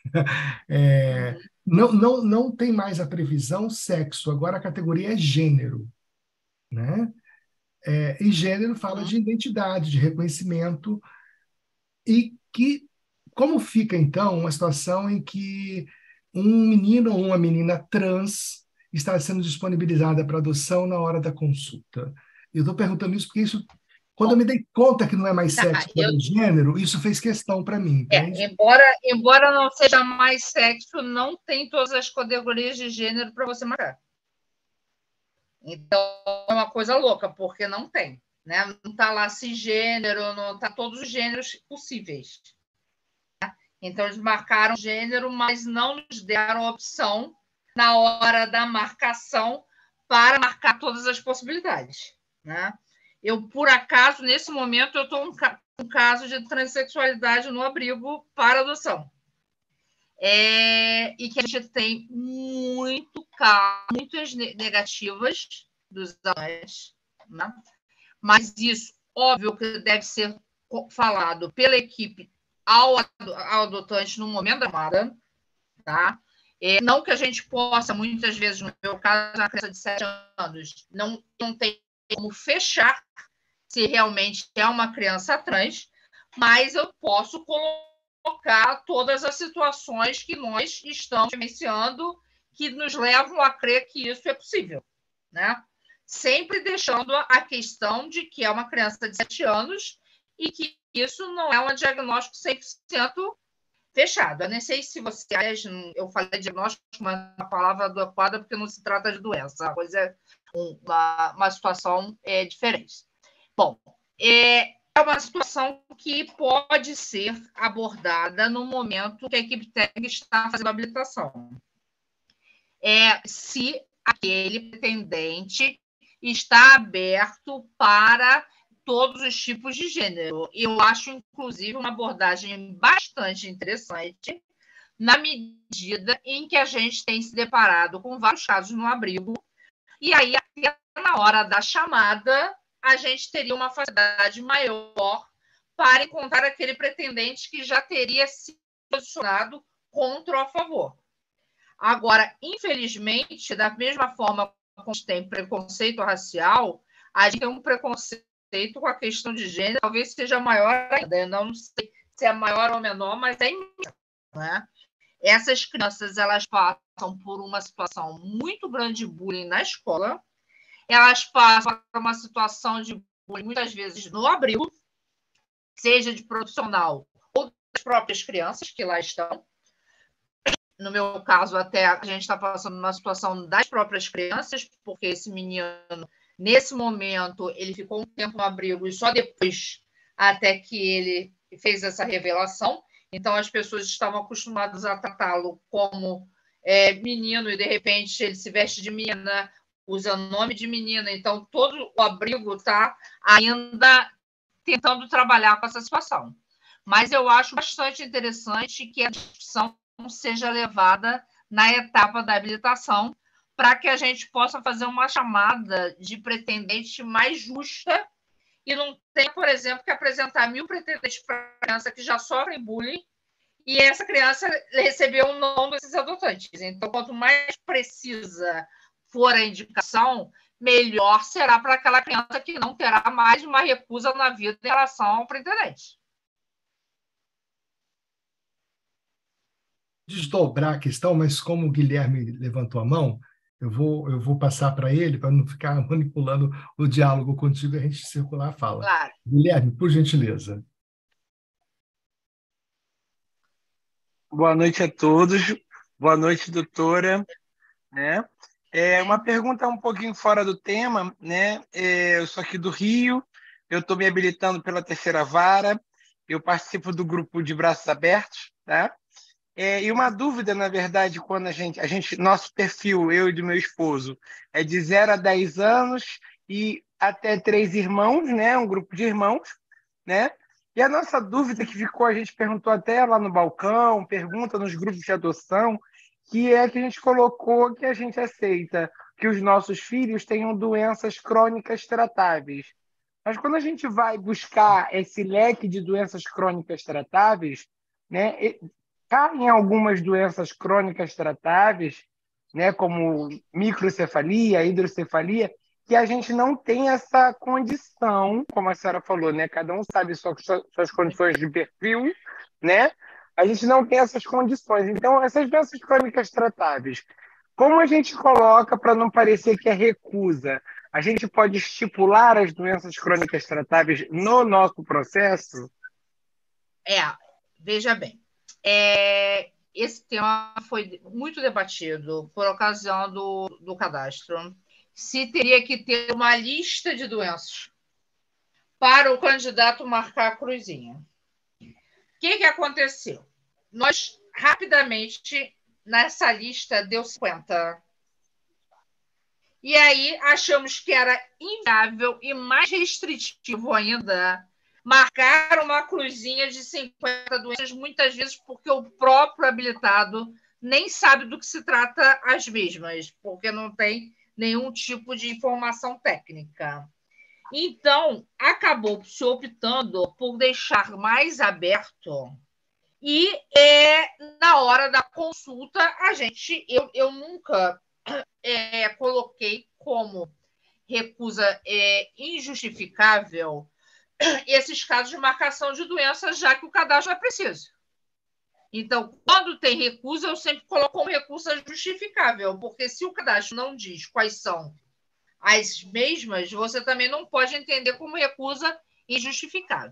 Não tem mais a previsão sexo, agora a categoria é gênero, né? E gênero fala de identidade, de reconhecimento, e que, como fica, então, uma situação em que um menino ou uma menina trans está sendo disponibilizada para adoção na hora da consulta? Eu estou perguntando isso porque isso, quando eu me dei conta que não é mais sexo, é gênero, isso fez questão para mim, entende? Embora não seja mais sexo, não tem todas as categorias de gênero para você marcar. Então, é uma coisa louca, porque não tem, né? Não está lá cisgênero, não está todos os gêneros possíveis. Então, eles marcaram gênero, mas não nos deram opção na hora da marcação para marcar todas as possibilidades, né? Eu, por acaso, nesse momento, eu estou com um caso de transexualidade no abrigo para adoção. E que a gente tem muitas negativas dos adotantes, né? Mas isso, óbvio que deve ser falado pela equipe ao adotante no momento da chamada, tá? Não que a gente possa, muitas vezes, no meu caso, uma criança de 7 anos, não tem como fechar se realmente é uma criança trans, mas eu posso colocar todas as situações que nós estamos vivenciando que nos levam a crer que isso é possível, né? Sempre deixando a questão de que é uma criança de 7 anos e que isso não é um diagnóstico 100% fechado. Eu nem sei se você... Eu falei diagnóstico, mas a palavra adequada porque não se trata de doença. A coisa é uma situação diferente. Bom, é uma situação que pode ser abordada no momento que a equipe técnica está fazendo a habilitação. Se aquele pretendente está aberto para todos os tipos de gênero. Eu acho, inclusive, uma abordagem bastante interessante na medida em que a gente tem se deparado com vários casos no abrigo, e aí, até na hora da chamada, a gente teria uma facilidade maior para encontrar aquele pretendente que já teria se posicionado contra ou a favor. Agora, infelizmente, da mesma forma que a gente tem preconceito racial, a gente tem um preconceito com a questão de gênero, talvez seja maior ainda. Eu não sei se é maior ou menor, mas é imenso, né? Essas crianças, elas passam por uma situação muito grande de bullying na escola, elas passam por uma situação de bullying, muitas vezes, no abrigo, seja de profissional ou das próprias crianças que lá estão. No meu caso, até a gente está passando uma situação das próprias crianças, porque esse menino, nesse momento, ele ficou um tempo no abrigo e só depois até que ele fez essa revelação. Então, as pessoas estavam acostumadas a tratá-lo como menino e, de repente, ele se veste de menina, usa nome de menina. Então, todo o abrigo está ainda tentando trabalhar com essa situação. Mas eu acho bastante interessante que a discussão seja levada na etapa da habilitação para que a gente possa fazer uma chamada de pretendente mais justa e não tenha, por exemplo, que apresentar 1000 pretendentes para a criança que já sofre bullying e essa criança recebeu um não desses adotantes. Então, quanto mais precisa for a indicação, melhor será para aquela criança que não terá mais uma recusa na vida em relação ao pretendente. Desdobrar a questão, mas como o Guilherme levantou a mão, eu vou passar para ele, para não ficar manipulando o diálogo contigo e a gente circular a fala. Claro. Guilherme, por gentileza. Boa noite a todos. Boa noite, doutora. Né? Uma pergunta um pouquinho fora do tema, né? Eu sou aqui do Rio, eu estou me habilitando pela terceira vara, eu participo do grupo de Braços Abertos, tá? E uma dúvida, na verdade, quando nosso perfil, eu e do meu esposo, é de 0 a 10 anos e até 3 irmãos, né? Um grupo de irmãos, né? E a nossa dúvida que ficou, a gente perguntou até lá no balcão, pergunta nos grupos de adoção, que a gente colocou que a gente aceita que os nossos filhos tenham doenças crônicas tratáveis. Mas quando a gente vai buscar esse leque de doenças crônicas tratáveis, né, caem algumas doenças crônicas tratáveis, né, como microcefalia, hidrocefalia, que a gente não tem essa condição, como a senhora falou, né? Cada um sabe suas condições de perfil, né? A gente não tem essas condições. Então, essas doenças crônicas tratáveis, como a gente coloca para não parecer que é recusa? A gente pode estipular as doenças crônicas tratáveis no nosso processo? Veja bem. Esse tema foi muito debatido por ocasião do cadastro. Se teria que ter uma lista de doenças para o candidato marcar a cruzinha. O que aconteceu? Nós, rapidamente, nessa lista, deu 50. E aí achamos que era inviável e mais restritivo ainda marcar uma cruzinha de 50 doenças, muitas vezes porque o próprio habilitado nem sabe do que se trata as mesmas, porque não tem nenhum tipo de informação técnica. Então, acabou se optando por deixar mais aberto e na hora da consulta, eu nunca coloquei como recusa injustificável esses casos de marcação de doenças, já que o cadastro é preciso. Então, quando tem recusa, eu sempre coloco como recusa justificável, porque se o cadastro não diz quais são as mesmas, você também não pode entender como recusa injustificável.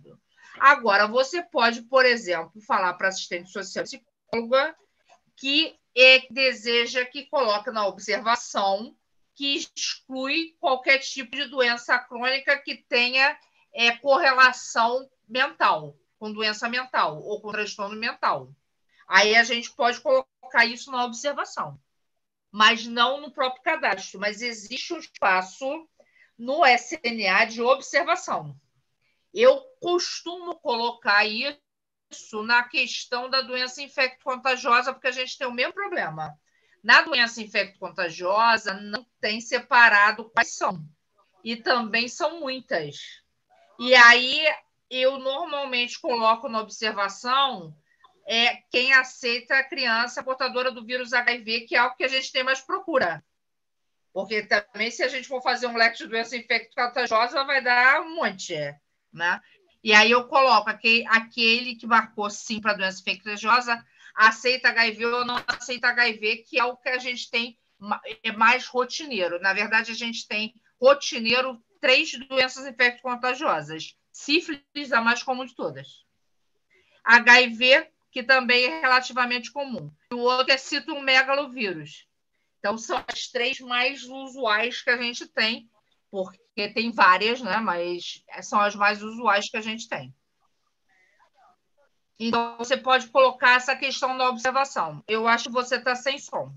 Agora, você pode, por exemplo, falar para assistente social psicóloga que deseja que coloque na observação que exclui qualquer tipo de doença crônica que tenha correlação mental, com doença mental ou com transtorno mental. Aí a gente pode colocar isso na observação, mas não no próprio cadastro. Mas existe um espaço no SNA de observação. Eu costumo colocar isso na questão da doença infecto-contagiosa, porque a gente tem o mesmo problema. Na doença infecto-contagiosa, não tem separado quais são. E também são muitas. E aí, eu normalmente coloco na observação quem aceita a criança portadora do vírus HIV, que é algo que a gente tem mais procura. Porque também, se a gente for fazer um leque de doença infecto-contagiosa, vai dar um monte, né? E aí eu coloco aquele que marcou sim para doença infecciosa, aceita HIV ou não aceita HIV, que é o que a gente tem mais rotineiro. Na verdade, a gente tem rotineiro 3 doenças infecto-contagiosas. Sífilis, a mais comum de todas. HIV, que também é relativamente comum. E o outro é citomegalovírus. Então, são as 3 mais usuais que a gente tem, porque tem várias, né? Mas são as mais usuais que a gente tem. Então, você pode colocar essa questão na observação. Eu acho que você está sem som.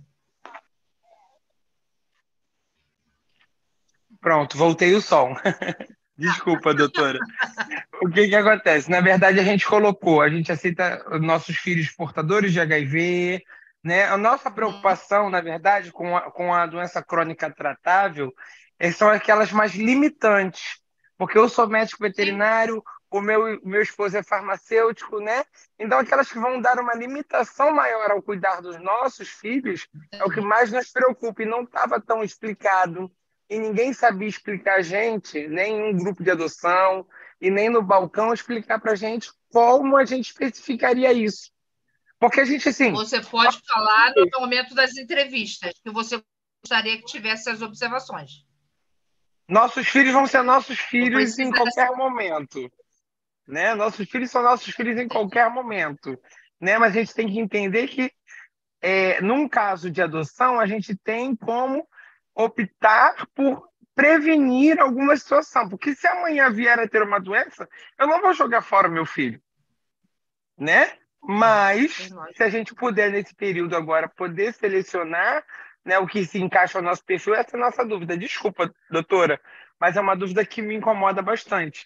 Pronto, voltei o som. Desculpa, doutora. O que acontece? Na verdade, a gente aceita nossos filhos portadores de HIV, né? A nossa preocupação, na verdade, com a doença crônica tratável, são aquelas mais limitantes, porque eu sou médico veterinário, o meu esposo é farmacêutico, né? Então, aquelas que vão dar uma limitação maior ao cuidar dos nossos filhos é o que mais nos preocupa, e não estava tão explicado, e ninguém sabia explicar a gente, nem em um grupo de adoção, e nem no balcão explicar para a gente como a gente especificaria isso. Porque a gente, assim... Você pode falar no momento das entrevistas, que você gostaria que tivesse as observações. Nossos filhos vão ser nossos filhos em qualquer momento. Né? Nossos filhos são nossos filhos em qualquer momento. Né? Mas a gente tem que entender que, num caso de adoção, a gente tem como optar por prevenir alguma situação. Porque se amanhã vier a ter uma doença, eu não vou jogar fora meu filho. Né? Mas, se a gente puder, nesse período agora, poder selecionar, né, o que se encaixa ao nosso perfil, essa é a nossa dúvida. Desculpa, doutora, mas é uma dúvida que me incomoda bastante.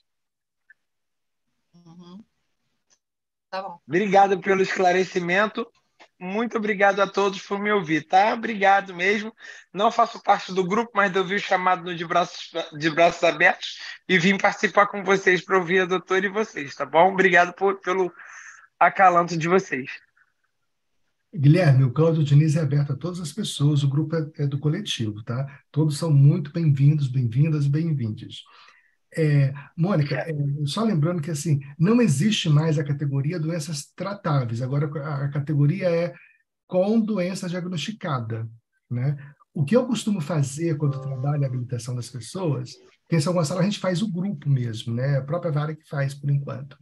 Uhum. Tá bom. Obrigado pelo esclarecimento. Muito obrigado a todos por me ouvir, tá? Obrigado mesmo. Não faço parte do grupo, mas eu vi o chamado no de braços abertos e vim participar com vocês para ouvir a doutora e vocês, tá bom? Obrigado pelo acalanto de vocês. Guilherme, o Cláudio Diniz é aberto a todas as pessoas, o grupo é do coletivo, tá? Todos são muito bem-vindos, bem-vindas e bem-vindes. Mônica, só lembrando que assim, não existe mais a categoria doenças tratáveis, agora a categoria é com doença diagnosticada, né? O que eu costumo fazer quando trabalho a habilitação das pessoas, porque em São Gonçalo a gente faz o grupo mesmo, né? A própria vara que faz por enquanto.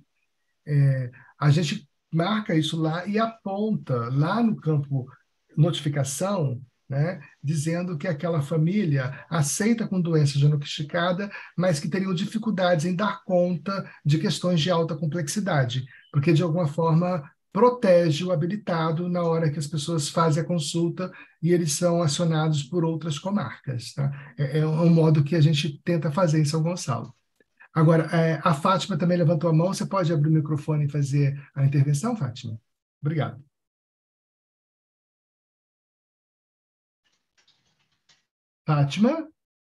A gente marca isso lá e aponta lá no campo notificação, né, dizendo que aquela família aceita com doença diagnosticada, mas que teriam dificuldades em dar conta de questões de alta complexidade, porque de alguma forma protege o habilitado na hora que as pessoas fazem a consulta e eles são acionados por outras comarcas. Tá? É um modo que a gente tenta fazer em São Gonçalo. Agora, a Fátima também levantou a mão. Você pode abrir o microfone e fazer a intervenção, Fátima? Obrigado. Fátima?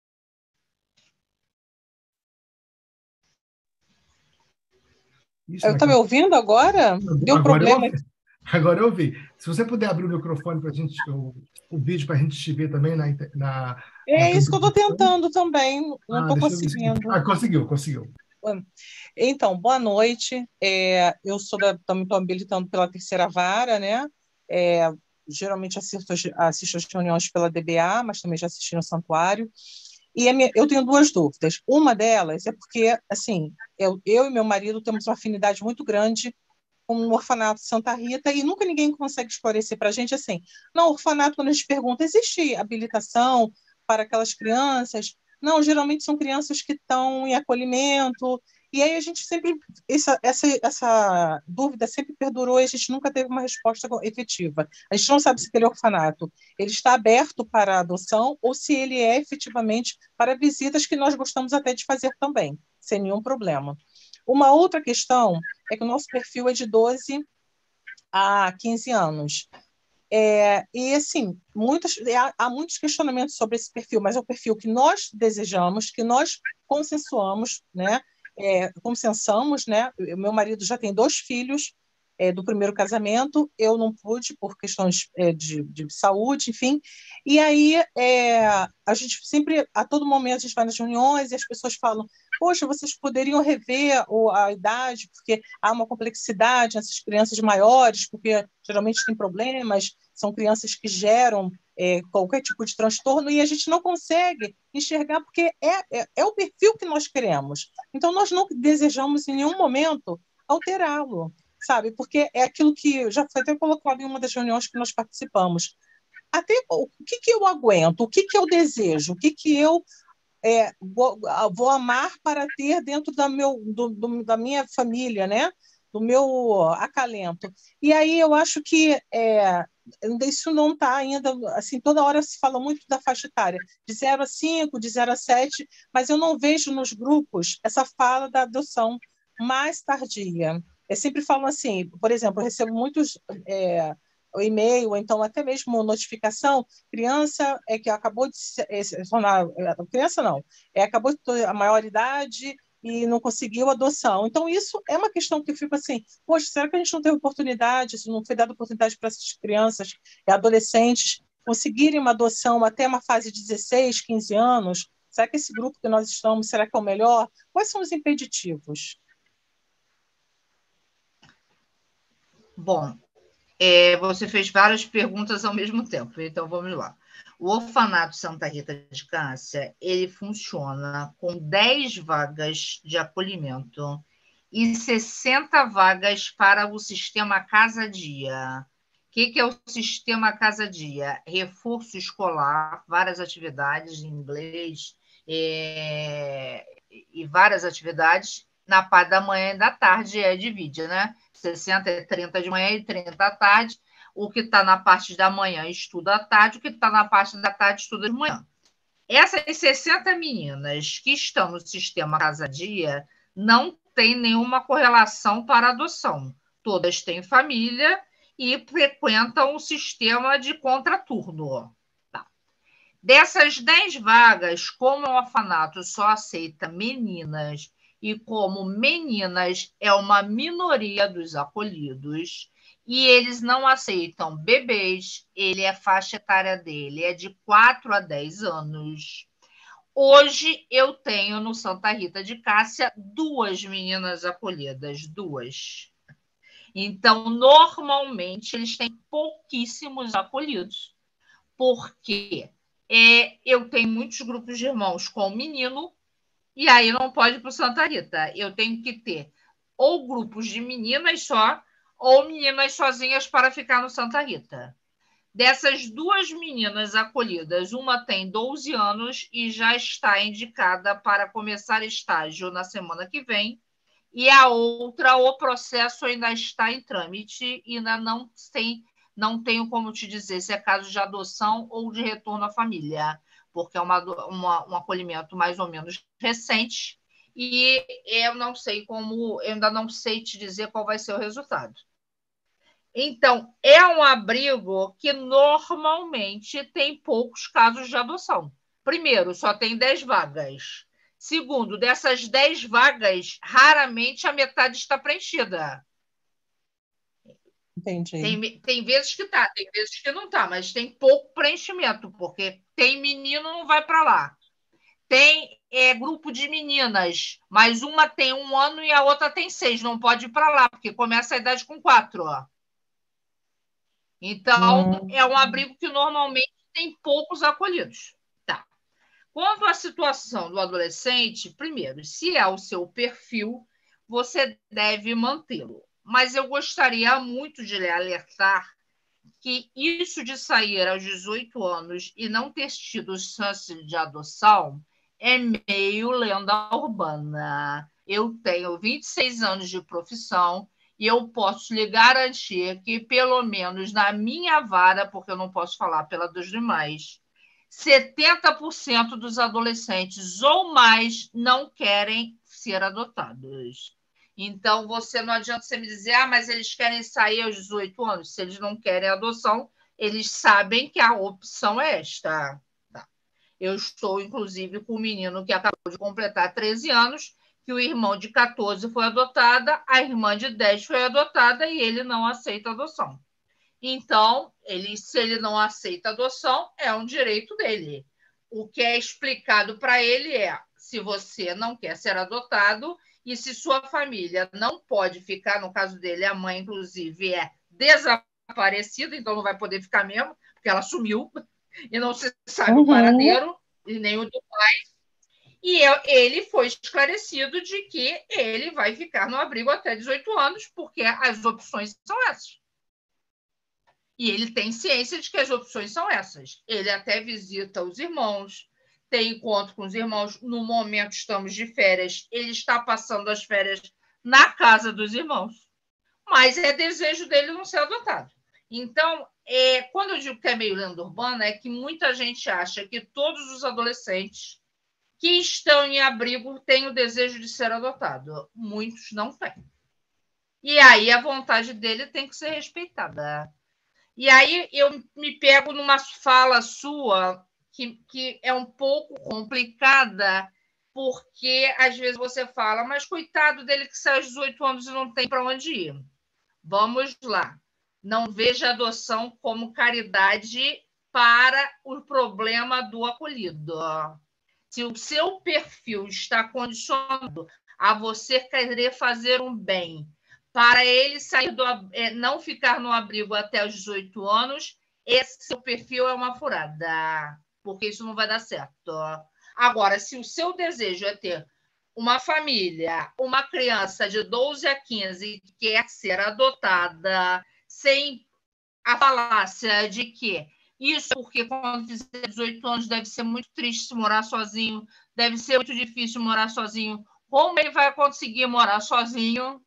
Está me ouvindo agora? Deu agora problema. Agora eu ouvi. Se você puder abrir o microfone para a gente, o vídeo para a gente te ver também isso que eu estou tentando também, não estou conseguindo. Conseguiu. Então, boa noite. Eu também estou habilitando pela terceira vara, né? Geralmente assisto as reuniões pela DBA, mas também já assisti no Santuário. E eu tenho duas dúvidas. Uma delas é porque, assim, eu e meu marido temos uma afinidade muito grande com o orfanato Santa Rita e nunca ninguém consegue esclarecer para a gente assim. Não, orfanato, quando a gente pergunta, existe habilitação para aquelas crianças? Não, geralmente são crianças que estão em acolhimento. E aí a gente sempre, essa dúvida sempre perdurou e a gente nunca teve uma resposta efetiva. A gente não sabe se aquele orfanato ele está aberto para adoção ou se ele é efetivamente para visitas, que nós gostamos até de fazer também, sem nenhum problema. Uma outra questão é que o nosso perfil é de 12 a 15 anos. E, assim, há muitos questionamentos sobre esse perfil, mas é o perfil que nós desejamos, que nós consensuamos, né? Consensamos, né? O meu marido já tem 2 filhos do primeiro casamento, eu não pude por questões de saúde, enfim. E aí a gente sempre, a todo momento, a gente vai nas reuniões e as pessoas falam: poxa, vocês poderiam rever a idade, porque há uma complexidade nessas crianças maiores, porque geralmente tem problemas, são crianças que geram qualquer tipo de transtorno, e a gente não consegue enxergar, porque é o perfil que nós queremos. Então, nós não desejamos em nenhum momento alterá-lo, sabe? Porque é aquilo que já foi até colocado em uma das reuniões que nós participamos. Até o que eu aguento, o que eu desejo, o que eu vou amar para ter dentro da minha família, né? Do meu acalento. E aí eu acho que isso não está ainda, assim, toda hora se fala muito da faixa etária, de 0 a 5, de 0 a 7, mas eu não vejo nos grupos essa fala da adoção mais tardia. Eu sempre falo assim, por exemplo, eu recebo muitos o e-mail, ou então até mesmo notificação, criança que acabou de se tornar, criança não, acabou de ter a maioridade e não conseguiu adoção. Então, isso é uma questão que eu fico assim, poxa, será que a gente não teve oportunidade, se não foi dada oportunidade para essas crianças e adolescentes conseguirem uma adoção até uma fase de 16, 15 anos? Será que esse grupo que nós estamos, será que é o melhor? Quais são os impeditivos? Bom, você fez várias perguntas ao mesmo tempo, então vamos lá. O Orfanato Santa Rita de Cássia, ele funciona com 10 vagas de acolhimento e 60 vagas para o sistema Casa Dia. O que é o sistema Casa Dia? Reforço escolar, várias atividades em inglês e várias atividades na parte da manhã e da tarde divide, né? 60 é 30 de manhã e 30 à tarde. O que está na parte da manhã estuda à tarde, o que está na parte da tarde estuda de manhã. Essas 60 meninas que estão no sistema Casa Dia não tem nenhuma correlação para adoção. Todas têm família e frequentam o sistema de contraturno. Tá. Dessas 10 vagas, como o orfanato só aceita meninas e como meninas é uma minoria dos acolhidos, e eles não aceitam bebês, a faixa etária dele é de 4 a 10 anos. Hoje eu tenho no Santa Rita de Cássia 2 meninas acolhidas, 2. Então, normalmente, eles têm pouquíssimos acolhidos, porque eu tenho muitos grupos de irmãos com menino, e aí não pode ir para o Santa Rita. Eu tenho que ter ou grupos de meninas só, ou meninas sozinhas para ficar no Santa Rita. Dessas 2 meninas acolhidas, uma tem 12 anos e já está indicada para começar estágio na semana que vem, e a outra, o processo ainda está em trâmite e ainda não tenho como te dizer se é caso de adoção ou de retorno à família, porque é um acolhimento mais ou menos recente e eu ainda não sei te dizer qual vai ser o resultado. Então, é um abrigo que normalmente tem poucos casos de adoção. Primeiro, só tem 10 vagas. Segundo, dessas 10 vagas, raramente a metade está preenchida. Entendi. Tem vezes que está, tem vezes que não está, mas tem pouco preenchimento, porque tem menino, não vai para lá. Tem grupo de meninas, mas uma tem 1 ano e a outra tem 6, não pode ir para lá, porque começa a idade com 4. Ó. Então, é um abrigo que normalmente tem poucos acolhidos. Tá. Quanto à situação do adolescente, primeiro, se é o seu perfil, você deve mantê-lo. Mas eu gostaria muito de lhe alertar que isso de sair aos 18 anos e não ter tido chance de adoção é meio lenda urbana. Eu tenho 26 anos de profissão e eu posso lhe garantir que, pelo menos na minha vara, porque eu não posso falar pela dos demais, 70% dos adolescentes ou mais não querem ser adotados. Então, não adianta você me dizer, mas eles querem sair aos 18 anos. Se eles não querem adoção, eles sabem que a opção é esta. Tá. Eu estou, inclusive, com um menino que acabou de completar 13 anos, que o irmão de 14 foi adotada, a irmã de 10 foi adotada e ele não aceita adoção. Então, se ele não aceita adoção, é um direito dele. O que é explicado para ele é, se você não quer ser adotado e se sua família não pode ficar, no caso dele, a mãe, inclusive, é desaparecida, então não vai poder ficar mesmo, porque ela sumiu e não se sabe o paradeiro e nem o do pai. E ele foi esclarecido de que ele vai ficar no abrigo até 18 anos, porque as opções são essas. E ele tem ciência de que as opções são essas. Ele até visita os irmãos, tem encontro com os irmãos. No momento, estamos de férias. Ele está passando as férias na casa dos irmãos. Mas é desejo dele não ser adotado. Então, quando eu digo que é meio lenda urbana, é que muita gente acha que todos os adolescentes que estão em abrigo têm o desejo de ser adotado. Muitos não têm. E aí a vontade dele tem que ser respeitada. E aí eu me pego numa fala sua que é um pouco complicada, porque às vezes você fala, mas coitado dele que sai aos 18 anos e não tem para onde ir. Vamos lá. Não veja a adoção como caridade para o problema do acolhido. Se o seu perfil está condicionado a você querer fazer um bem, para ele sair não ficar no abrigo até os 18 anos, esse seu perfil é uma furada, porque isso não vai dar certo. Agora, se o seu desejo é ter uma família, uma criança de 12 a 15 que quer ser adotada, sem a falácia de que isso porque quando fizer 18 anos deve ser muito triste morar sozinho, deve ser muito difícil morar sozinho. Como ele vai conseguir morar sozinho?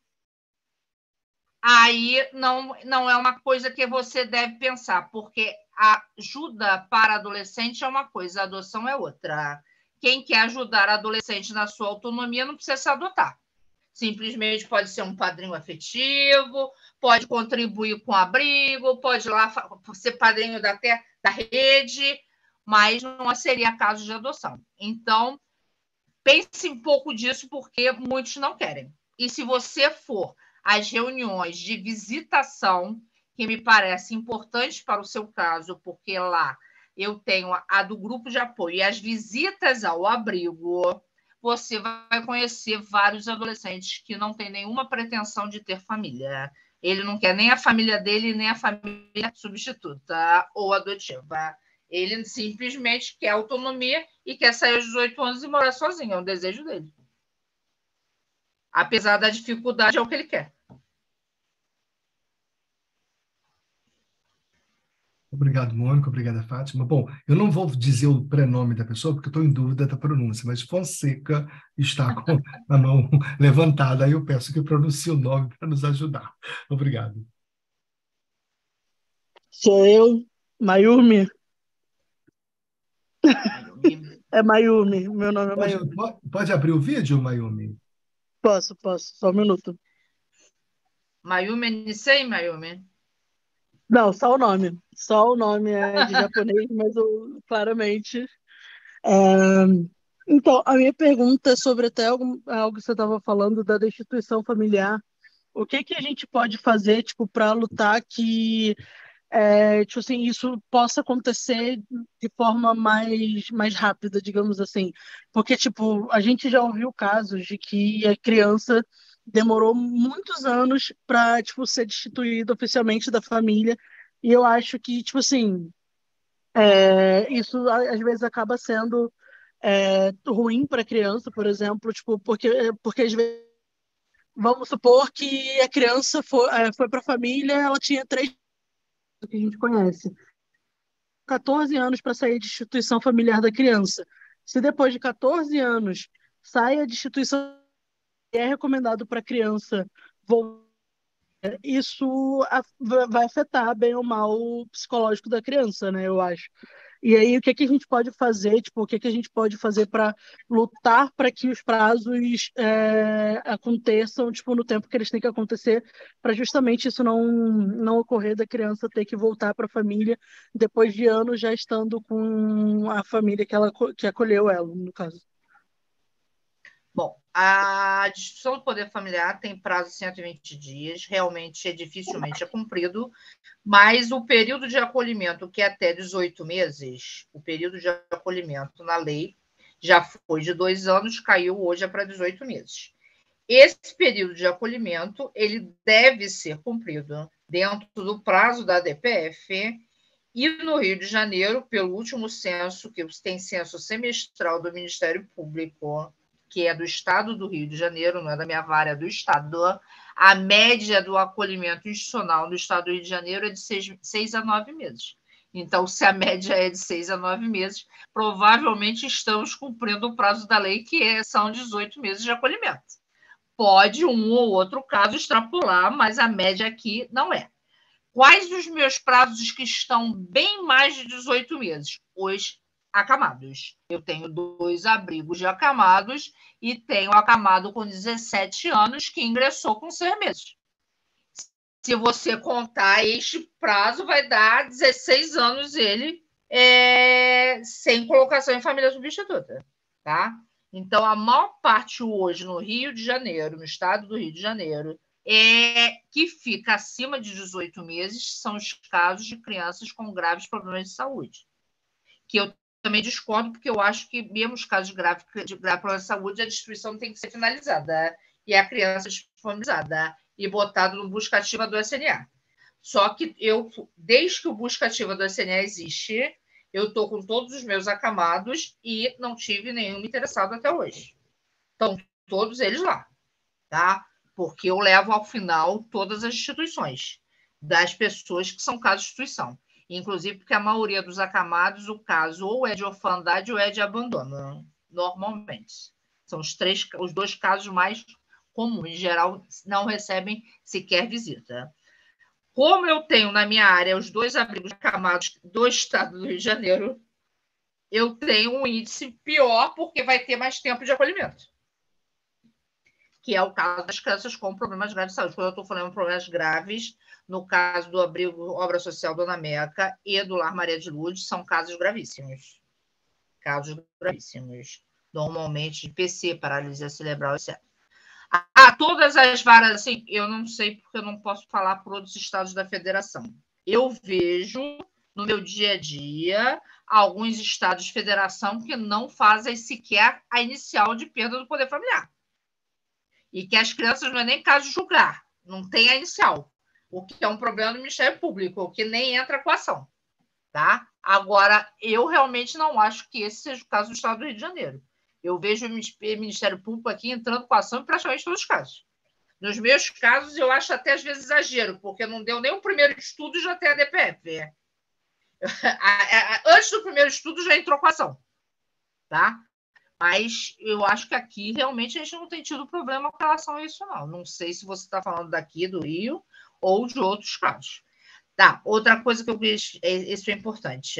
Aí não é uma coisa que você deve pensar, porque a ajuda para adolescente é uma coisa, a adoção é outra. Quem quer ajudar adolescente na sua autonomia não precisa se adotar. Simplesmente pode ser um padrinho afetivo, pode contribuir com abrigo, pode ir lá ser padrinho da rede, mas não seria caso de adoção. Então, pense um pouco disso, porque muitos não querem. E se você for às reuniões de visitação, que me parece importante para o seu caso, porque lá eu tenho a do grupo de apoio e as visitas ao abrigo, você vai conhecer vários adolescentes que não têm nenhuma pretensão de ter família. Ele não quer nem a família dele, nem a família substituta ou adotiva. Ele simplesmente quer autonomia e quer sair aos 18 anos e morar sozinho. É um desejo dele. Apesar da dificuldade, é o que ele quer. Obrigado, Mônica. Obrigada, Fátima. Bom, eu não vou dizer o prenome da pessoa, porque eu estou em dúvida da pronúncia, mas Fonseca está com a mão levantada. Aí eu peço que pronuncie o nome para nos ajudar. Obrigado. Sou eu, Mayumi. É Mayumi, meu nome é Mayumi. Pode abrir o vídeo, Mayumi? Posso, só um minuto. Mayumi Nisei, Mayumi? Não, só o nome é de japonês, mas eu claramente... Então, a minha pergunta é sobre até algo que você estava falando da destituição familiar. O que a gente pode fazer, tipo, para lutar que tipo assim, isso possa acontecer de forma mais rápida, digamos assim. Porque, tipo, a gente já ouviu casos de que a criança demorou muitos anos para, tipo, ser destituída oficialmente da família. E eu acho que, tipo assim, isso às vezes acaba sendo ruim para a criança, por exemplo, tipo, porque às vezes, vamos supor que a criança foi para a família, ela tinha 3 que a gente conhece, 14 anos para sair de instituição familiar da criança. Se depois de 14 anos saia de instituição, é recomendado para a criança voltar, isso vai afetar bem ou mal o psicológico da criança, né? Eu acho. E aí, o que a gente pode fazer? Tipo, o que a gente pode fazer para lutar para que os prazos aconteçam, tipo, no tempo que eles têm que acontecer, para justamente isso não ocorrer da criança ter que voltar para a família depois de anos já estando com a família que acolheu ela, no caso. Bom, a destituição do poder familiar tem prazo de 120 dias, realmente dificilmente é cumprido, mas o período de acolhimento, que é até 18 meses, o período de acolhimento na lei já foi de 2 anos, caiu hoje para 18 meses. Esse período de acolhimento ele deve ser cumprido dentro do prazo da DPF e no Rio de Janeiro, pelo último censo, que tem censo semestral do Ministério Público, que é do Estado do Rio de Janeiro, não é da minha vara, é do Estado, a média do acolhimento institucional no Estado do Rio de Janeiro é de 6 a 9 meses. Então, se a média é de 6 a 9 meses, provavelmente estamos cumprindo o prazo da lei, que são 18 meses de acolhimento. Pode um ou outro caso extrapolar, mas a média aqui não é. Quais os meus prazos que estão bem mais de 18 meses? Os acamados. Eu tenho 2 abrigos de acamados e tenho acamado com 17 anos que ingressou com 6 meses. Se você contar este prazo, vai dar 16 anos ele sem colocação em família substituta, tá? Então, a maior parte hoje no Rio de Janeiro, no estado do Rio de Janeiro, que fica acima de 18 meses são os casos de crianças com graves problemas de saúde. Que eu também discordo, porque eu acho que mesmo os casos de grave problema de saúde, a destituição tem que ser finalizada e a criança disponibilizada e botada no busca ativa do SNA. Só que desde que o busca ativa do SNA existe, eu estou com todos os meus acamados e não tive nenhum interessado até hoje. Estão todos eles lá, tá? Porque eu levo ao final todas as instituições das pessoas que são casos de instituição. Inclusive porque a maioria dos acamados, o caso ou é de orfandade ou é de abandono, normalmente. São os 2 casos mais comuns. Em geral, não recebem sequer visita. Como eu tenho na minha área os 2 abrigos acamados do estado do Rio de Janeiro, eu tenho um índice pior porque vai ter mais tempo de acolhimento, que é o caso das crianças com problemas graves de saúde. Quando eu estou falando de problemas graves, no caso do abrigo Obra Social Dona Meca e do Lar Maria de Lourdes, são casos gravíssimos. Casos gravíssimos. Normalmente de PC, paralisia cerebral, etc. Todas as varas, assim, eu não sei porque eu não posso falar por outros estados da federação. Eu vejo no meu dia a dia alguns estados de federação que não fazem sequer a inicial de perda do poder familiar. E que as crianças não é nem caso de julgar, não tem a inicial, o que é um problema do Ministério Público, o que nem entra com a ação. Tá? Agora, eu realmente não acho que esse seja o caso do Estado do Rio de Janeiro. Eu vejo o Ministério Público aqui entrando com a ação em praticamente todos os casos. Nos meus casos, eu acho até às vezes exagero, porque não deu nem o primeiro estudo e já tem a DPF. Antes do primeiro estudo já entrou com a ação. Tá? Mas eu acho que aqui realmente a gente não tem tido problema com relação a isso, não. Não sei se você está falando daqui do Rio ou de outros casos. Tá, outra coisa que eu vejo, isso é importante.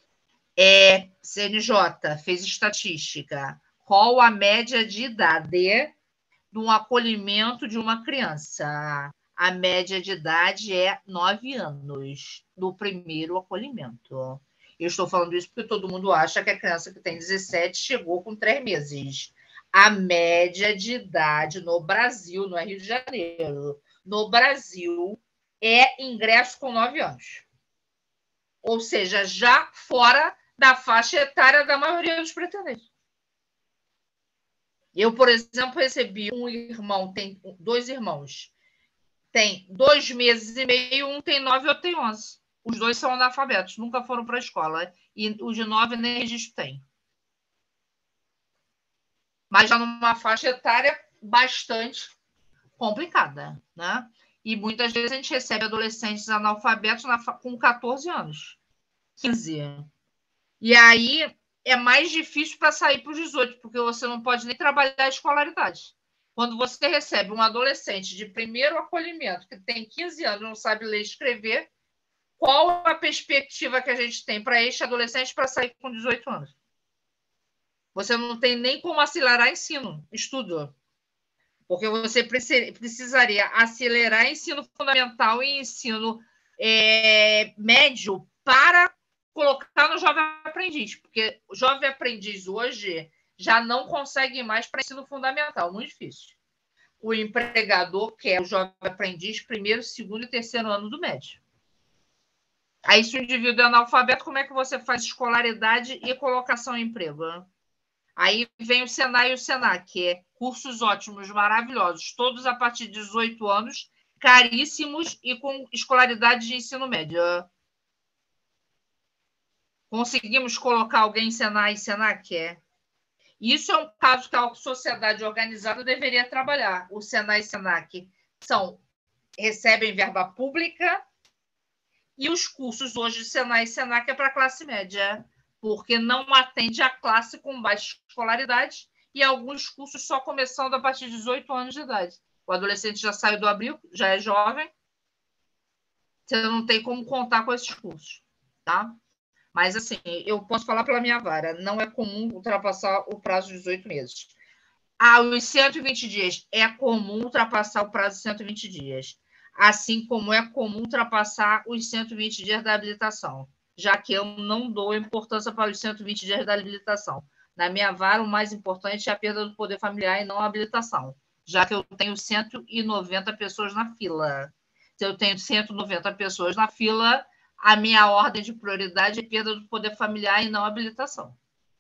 CNJ fez estatística. Qual a média de idade de um acolhimento de uma criança? A média de idade é 9 anos do primeiro acolhimento. Eu estou falando isso porque todo mundo acha que a criança que tem 17 chegou com 3 meses. A média de idade no Brasil, no Rio de Janeiro, no Brasil, é ingresso com 9 anos. Ou seja, já fora da faixa etária da maioria dos pretendentes. Eu, por exemplo, recebi um irmão, tem 2 irmãos. Tem 2 meses e meio, um tem 9 e outro tem 11. Os 2 são analfabetos, nunca foram para a escola. E os de 9 nem registro tem. mas já numa faixa etária bastante complicada, né? E muitas vezes a gente recebe adolescentes analfabetos com 14 anos, 15. E aí é mais difícil para sair para os 18, porque você não pode nem trabalhar a escolaridade. Quando você recebe um adolescente de primeiro acolhimento, que tem 15 anos, não sabe ler e escrever, qual a perspectiva que a gente tem para este adolescente para sair com 18 anos? Você não tem nem como acelerar ensino, estudo. Porque você precisaria acelerar ensino fundamental e ensino médio para colocar no jovem aprendiz. Porque o jovem aprendiz hoje já não consegue mais para ensino fundamental, muito difícil. O empregador quer o jovem aprendiz primeiro, segundo e terceiro ano do médio. Aí, se o indivíduo é analfabeto, como é que você faz escolaridade e colocação em emprego? Aí vem o Senai e o Senac, que é cursos ótimos, maravilhosos, todos a partir de 18 anos, caríssimos e com escolaridade de ensino médio. Conseguimos colocar alguém em Senai e Senac? Isso é um caso que a sociedade organizada deveria trabalhar. O Senai e Senac recebem verba pública e os cursos hoje de Senai e Senac é para a classe média, porque não atende a classe com baixa escolaridade e alguns cursos só começando a partir de 18 anos de idade. O adolescente já saiu do abrigo, já é jovem, você não tem como contar com esses cursos, tá? Mas, assim, eu posso falar pela minha vara, não é comum ultrapassar o prazo de 18 meses. Os 120 dias é comum ultrapassar o prazo de 120 dias, assim como é comum ultrapassar os 120 dias da habilitação, já que eu não dou importância para os 120 dias da habilitação. Na minha vara, o mais importante é a perda do poder familiar e não a habilitação, já que eu tenho 190 pessoas na fila. Se eu tenho 190 pessoas na fila, a minha ordem de prioridade é perda do poder familiar e não habilitação.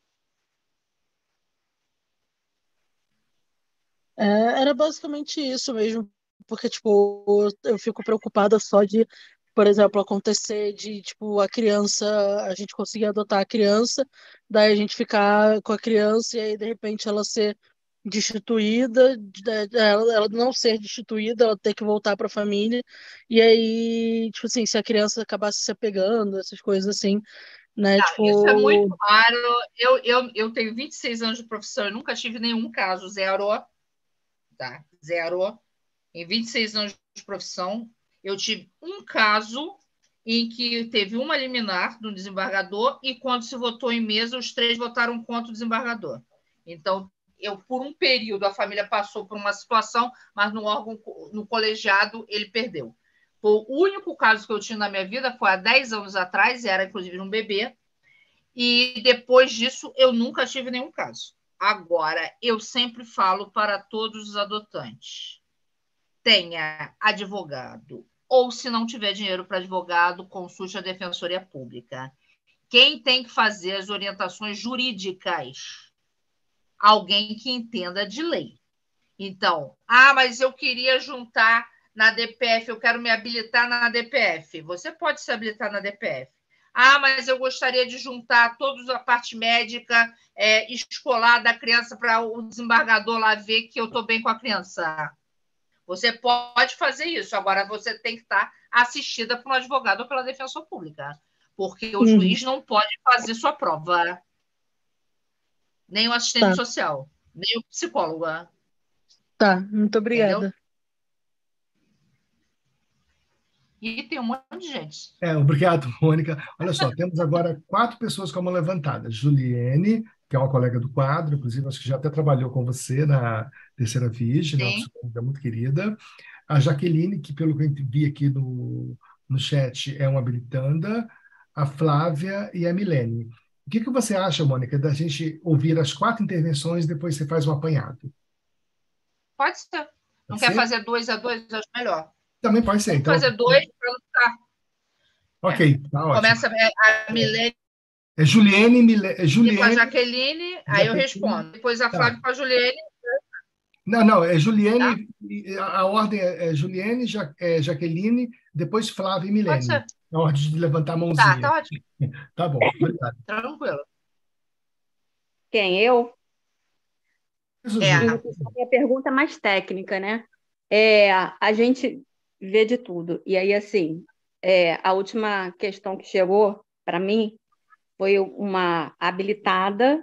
Era basicamente isso mesmo, porque, tipo, eu fico preocupada só de, por exemplo, acontecer de, tipo, a gente conseguir adotar a criança, daí a gente ficar com a criança e aí, de repente, ela ser destituída, ela não ser destituída, ela ter que voltar para a família, e aí, tipo assim, se a criança acabasse se apegando, essas coisas assim, né, Isso é muito tipo... raro. Eu tenho 26 anos de profissão e nunca tive nenhum caso, zero. Tá? Zero. Em 26 anos de profissão, eu tive um caso em que teve uma liminar do desembargador e quando se votou em mesa, os 3 votaram contra o desembargador. Então, por um período, a família passou por uma situação, mas no órgão, no colegiado, ele perdeu. O único caso que eu tinha na minha vida foi há 10 anos atrás, era inclusive um bebê, e depois disso eu nunca tive nenhum caso. Agora, eu sempre falo para todos os adotantes, tenha advogado, ou se não tiver dinheiro para advogado, consulte a Defensoria Pública. Quem tem que fazer as orientações jurídicas? Alguém que entenda de lei. Então, mas eu queria juntar na DPF, eu quero me habilitar na DPF. Você pode se habilitar na DPF. Mas eu gostaria de juntar toda a parte médica, escolar da criança para o desembargador lá ver que eu estou bem com a criança. Você pode fazer isso. Agora, você tem que estar assistida por um advogado ou pela defensora pública, porque o juiz não pode fazer sua prova. Nem o assistente social, nem o psicólogo. Tá, muito obrigada. Entendeu? E tem um monte de gente. Obrigado, Mônica. Olha só, temos agora 4 pessoas com a mão levantada. Juliene, que é uma colega do quadro, inclusive acho que já até trabalhou com você na Terceira Vige, né? Uma muito querida. A Jaqueline, que pelo que eu vi aqui no chat, é uma habilitanda. A Flávia e a Milene. O que você acha, Mônica, da gente ouvir as 4 intervenções e depois você faz um apanhado? Pode ser. Não quer fazer 2 a 2? Acho melhor. Também pode ser. Então, fazer 2 para não ficar. Ok, tá ótimo. Começa a Milene. Juliene. Com a Jaqueline, aí eu respondo. Depois a Flávia com a Juliene. Não, é Juliene. Tá? A ordem é Juliene, Jaqueline, depois Flávia e Milene. Pode ser. A ordem de levantar a mãozinha. Tá ótimo. Tá bom, obrigado. Tranquilo. Quem? Eu? Isso, É. Ju. A minha pergunta é mais técnica, né? A gente vê de tudo. E aí, assim, a última questão que chegou para mim foi uma habilitada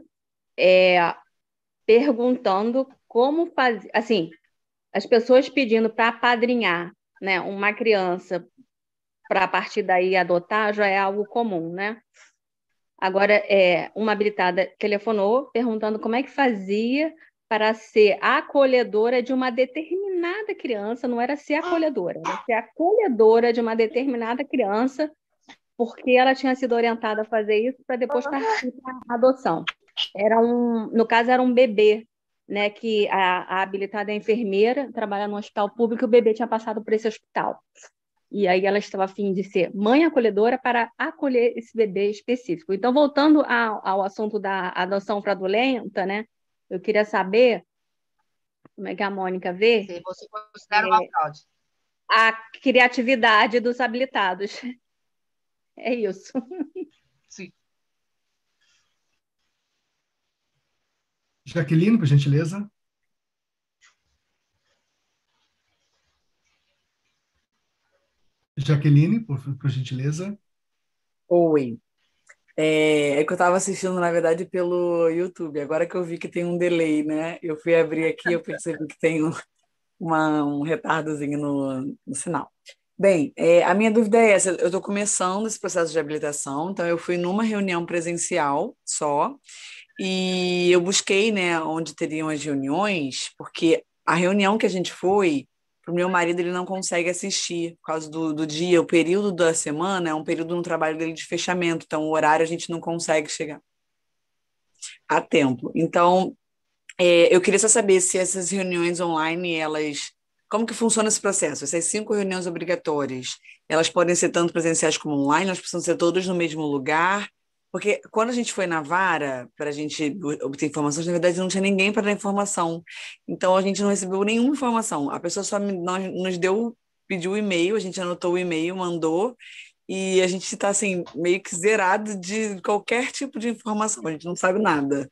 perguntando como fazer. Assim, as pessoas pedindo para apadrinhar, né, uma criança para a partir daí adotar já é algo comum, né? Agora, uma habilitada telefonou perguntando como é que fazia para ser acolhedora de uma determinada criança, não era ser acolhedora, era ser acolhedora de uma determinada criança, porque ela tinha sido orientada a fazer isso para depois partir para a adoção. No caso, era um bebê, né, que a habilitada é enfermeira, trabalha no hospital público, e o bebê tinha passado por esse hospital. E aí ela estava a fim de ser mãe acolhedora para acolher esse bebê específico. Então, voltando ao assunto da adoção fraudulenta, né? Eu queria saber como é que a Mônica vê Se você considera uma fraude. a criatividade dos habilitados. É isso. Sim. Jaqueline, por gentileza. Jaqueline, por gentileza. Oi. Que eu estava assistindo, na verdade, pelo YouTube. Agora que eu vi que tem um delay, né? Eu fui abrir aqui, eu percebi que tem um retardozinho no sinal. Bem, a minha dúvida é essa. Eu estou começando esse processo de habilitação, então eu fui numa reunião presencial só, e eu busquei, né, onde teriam as reuniões, porque a reunião que a gente foi, para o meu marido, ele não consegue assistir, por causa do dia, o período da semana é um período no trabalho dele de fechamento, então o horário a gente não consegue chegar a tempo. Então, eu queria só saber se essas reuniões online, como que funciona esse processo? Essas 5 reuniões obrigatórias, elas podem ser tanto presenciais como online, elas precisam ser todas no mesmo lugar? Porque quando a gente foi na vara para a gente obter informações, na verdade não tinha ninguém para dar informação. Então a gente não recebeu nenhuma informação. A pessoa só nos pediu o e-mail, a gente anotou o e-mail, mandou, e a gente está assim, meio que zerado de qualquer tipo de informação, a gente não sabe nada.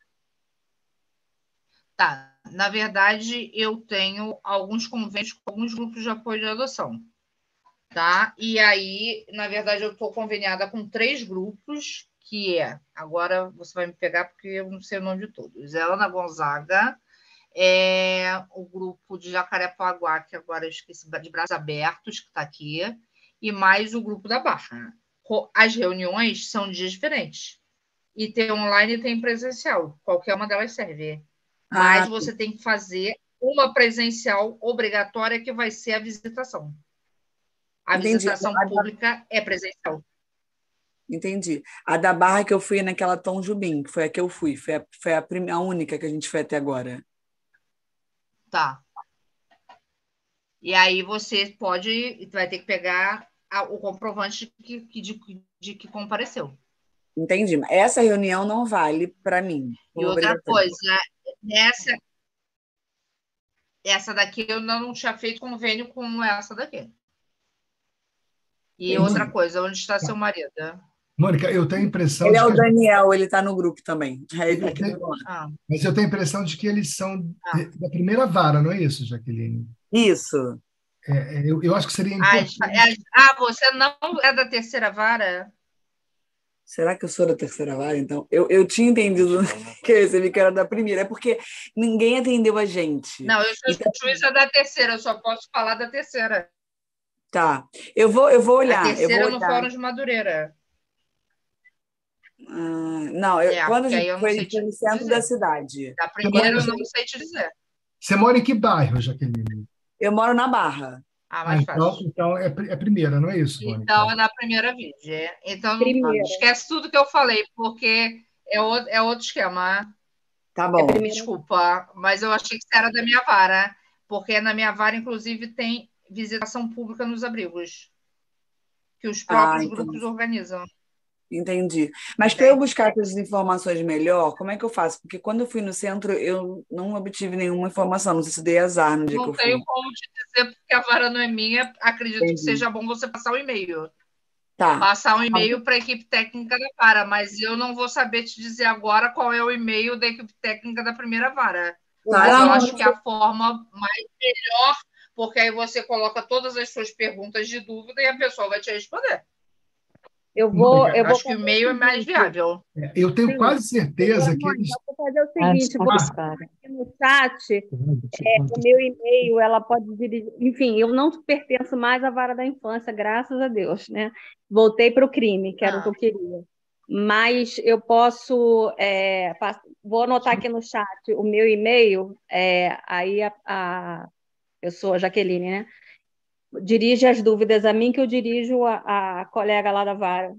Tá. Na verdade, eu tenho alguns convênios com alguns grupos de apoio de adoção. Tá? E aí, na verdade, eu estou conveniada com 3 grupos, que agora você vai me pegar porque eu não sei o nome de todos. Ana Gonzaga, o grupo de Jacarepaguá, que agora eu esqueci, de Braços Abertos, que está aqui, e mais o grupo da Barra. As reuniões são dias diferentes. E tem online e tem presencial. Qualquer uma delas serve. Mas você tem que fazer uma presencial obrigatória, que vai ser a visitação. A visitação pública é presencial. Entendi. A da Barra que eu fui naquela Tom Jubim, que foi a que eu fui, foi a única que a gente foi até agora. Tá. E aí você vai ter que pegar o comprovante de que compareceu. Entendi. Essa reunião não vale para mim. E outra coisa, essa daqui eu não tinha feito convênio com essa daqui. E outra coisa, onde está seu marido? Mônica, eu tenho a impressão ele de é o que Daniel, ele está no grupo também. Mas eu tenho a impressão de que eles são da primeira vara, não é isso, Jaqueline? Isso. Eu acho que seria importante. Você não é da terceira vara? Será que eu sou da terceira vara, então? Eu tinha entendido que eu recebi que era da primeira. É porque ninguém atendeu a gente. Não, eu sou juíza da terceira, eu só posso falar da terceira. Tá. Eu vou olhar. A terceira no Fórum de Madureira. Não, quando a gente foi no centro da cidade. Da primeira eu não sei te dizer. Você mora em que bairro, Jaqueline? Eu moro na Barra. Mais fácil. Então é primeira, não é isso, Mônica? Então é na primeira vídeo. Então não esquece tudo que eu falei, porque é outro esquema. Tá bom. Desculpa, mas eu achei que você era da minha vara, porque na minha vara, inclusive, tem visitação pública nos abrigos, que os próprios grupos organizam. Entendi. Mas para eu buscar essas informações melhor, como é que eu faço? Porque quando eu fui no centro, eu não obtive nenhuma informação. Não sei se dei azar no dia que eu fui. Não tenho como te dizer, porque a vara não é minha. Acredito que seja bom você passar o e-mail. Tá. Passar um e-mail para a equipe técnica da vara, mas eu não vou saber te dizer agora qual é o e-mail da equipe técnica da primeira vara. Tá, Eu não, acho que é a forma mais melhor, porque aí você coloca todas as suas perguntas de dúvida e a pessoa vai te responder. Eu vou Acho que o fazer e-mail é mais seguinte. viável. Eu tenho Sim. quase certeza que eles... Mônica, eu vou fazer o seguinte, vou Ah, aqui no chat, o meu e-mail, ela pode dirigir. Enfim, eu não pertenço mais à vara da infância, graças a Deus, né? Voltei para o crime, que era o que eu queria. Mas eu posso. Vou anotar aqui no chat o meu e-mail, aí eu sou a Jaqueline, né? Dirige as dúvidas a mim, que eu dirijo a colega lá da vara.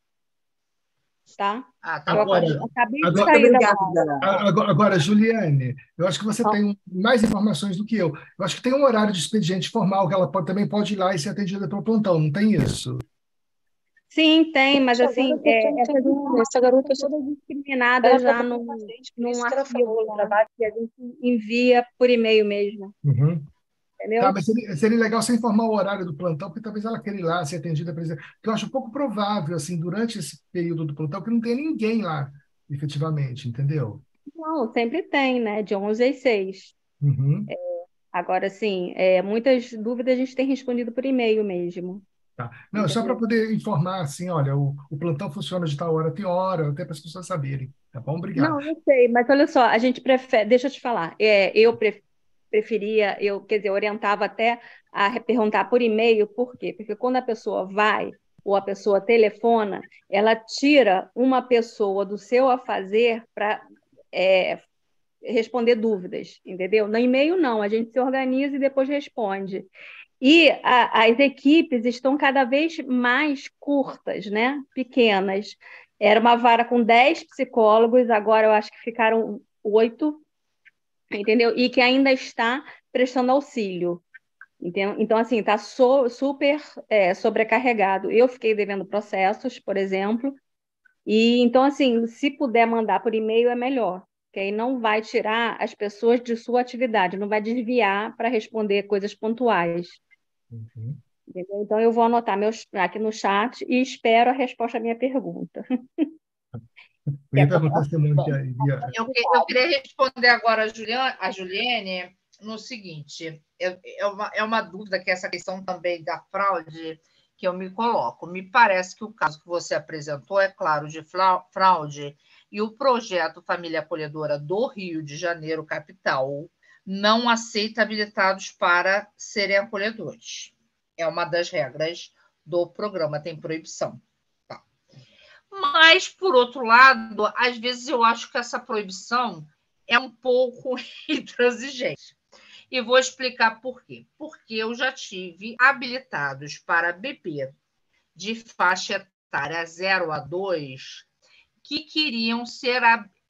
Tá? Tá Eu bom. acabei de Agora, sair da obrigada. vara. agora, Juliane, eu acho que você tem mais informações do que eu. Eu acho que tem um horário de expediente formal que ela também pode ir lá e ser atendida pelo plantão, não tem isso? Sim, tem, mas Agora assim, eu tô entendendo, essa garota são todas ela discriminadas já trabalhou com a gente, por num isso que ela falou arquivo do lá, trabalho. que a gente envia por e-mail mesmo, Uhum. Tá, entendeu? mas seria legal você informar o horário do plantão, porque talvez ela queira ir lá ser atendida, por exemplo. Porque eu acho pouco provável, assim, durante esse período do plantão, que não tenha ninguém lá, efetivamente, entendeu? Não, sempre tem, né? De 11 às 6. Uhum. Agora, sim, muitas dúvidas a gente tem respondido por e-mail mesmo, Tá. Não, é só para entendeu? poder informar, assim, olha, o plantão funciona de tal hora, tem hora, até para as pessoas saberem. Tá bom? Obrigado. Não, eu sei, mas olha só, a gente prefere, deixa eu te falar, preferia, quer dizer, orientava até a perguntar por e-mail, por quê? Porque quando a pessoa vai ou a pessoa telefona, ela tira uma pessoa do seu afazer para responder dúvidas, entendeu? No e-mail, não, a gente se organiza e depois responde. E as equipes estão cada vez mais curtas, né? Pequenas. Era uma vara com 10 psicólogos, agora eu acho que ficaram 8, entendeu? E que ainda está prestando auxílio. Entendeu? Então, assim, está super sobrecarregado. Eu fiquei devendo processos, por exemplo, e então, assim, se puder mandar por e-mail é melhor, que aí não vai tirar as pessoas de sua atividade, não vai desviar para responder coisas pontuais. Uhum. Entendeu? Então, eu vou anotar aqui no chat e espero a resposta à minha pergunta. Eu ia perguntar se a Mônica iria... Eu queria responder agora a Juliane no seguinte: é uma dúvida que essa questão também da fraude que eu me coloco. Me parece que o caso que você apresentou é claro de fraude e o projeto Família Acolhedora do Rio de Janeiro, capital, não aceita habilitados para serem acolhedores. É uma das regras do programa, tem proibição. Mas, por outro lado, às vezes eu acho que essa proibição é um pouco intransigente. E vou explicar por quê. Porque eu já tive habilitados para bebê de faixa etária 0 a 2 que queriam ser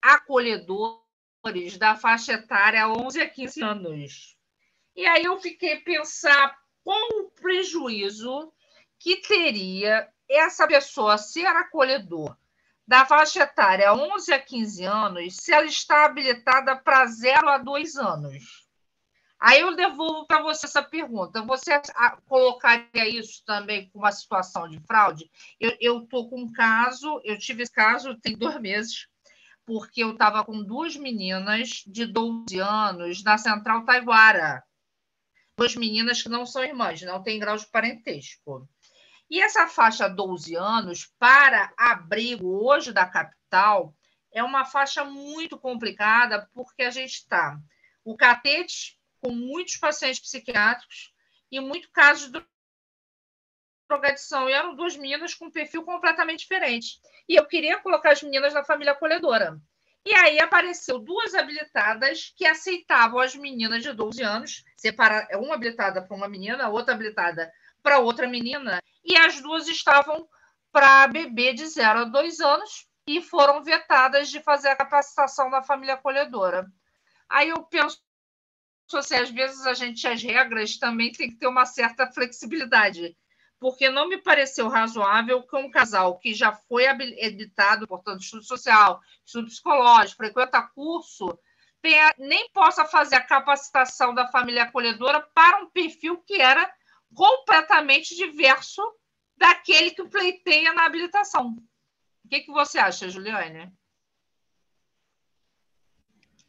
acolhedores da faixa etária 11 a 15 anos. E aí eu fiquei a pensar qual o prejuízo que teria essa pessoa ser acolhedor da faixa etária 11 a 15 anos se ela está habilitada para 0 a 2 anos. Aí eu devolvo para você essa pergunta. Você colocaria isso também com uma situação de fraude? Eu estou com um caso, eu tive esse caso tem 2 meses, porque eu estava com 2 meninas de 12 anos na Central Taiguara. 2 meninas que não são irmãs, não têm grau de parentesco. E essa faixa 12 anos, para abrigo hoje da capital, é uma faixa muito complicada, porque a gente está o catete com muitos pacientes psiquiátricos e muito casos de drogadição. E eram 2 meninas com um perfil completamente diferente. E eu queria colocar as meninas na família acolhedora. E aí apareceu 2 habilitadas que aceitavam as meninas de 12 anos, uma habilitada para uma menina, outra habilitada para outra menina, e as 2 estavam para bebê de 0 a 2 anos e foram vetadas de fazer a capacitação da família acolhedora. Aí eu penso assim, às vezes as regras também tem que ter uma certa flexibilidade, porque não me pareceu razoável que um casal que já foi habilitado, portanto, estudo social, estudo psicológico, frequenta curso, nem possa fazer a capacitação da família acolhedora para um perfil que era completamente diverso daquele que pleiteia na habilitação. O que você acha, Juliane?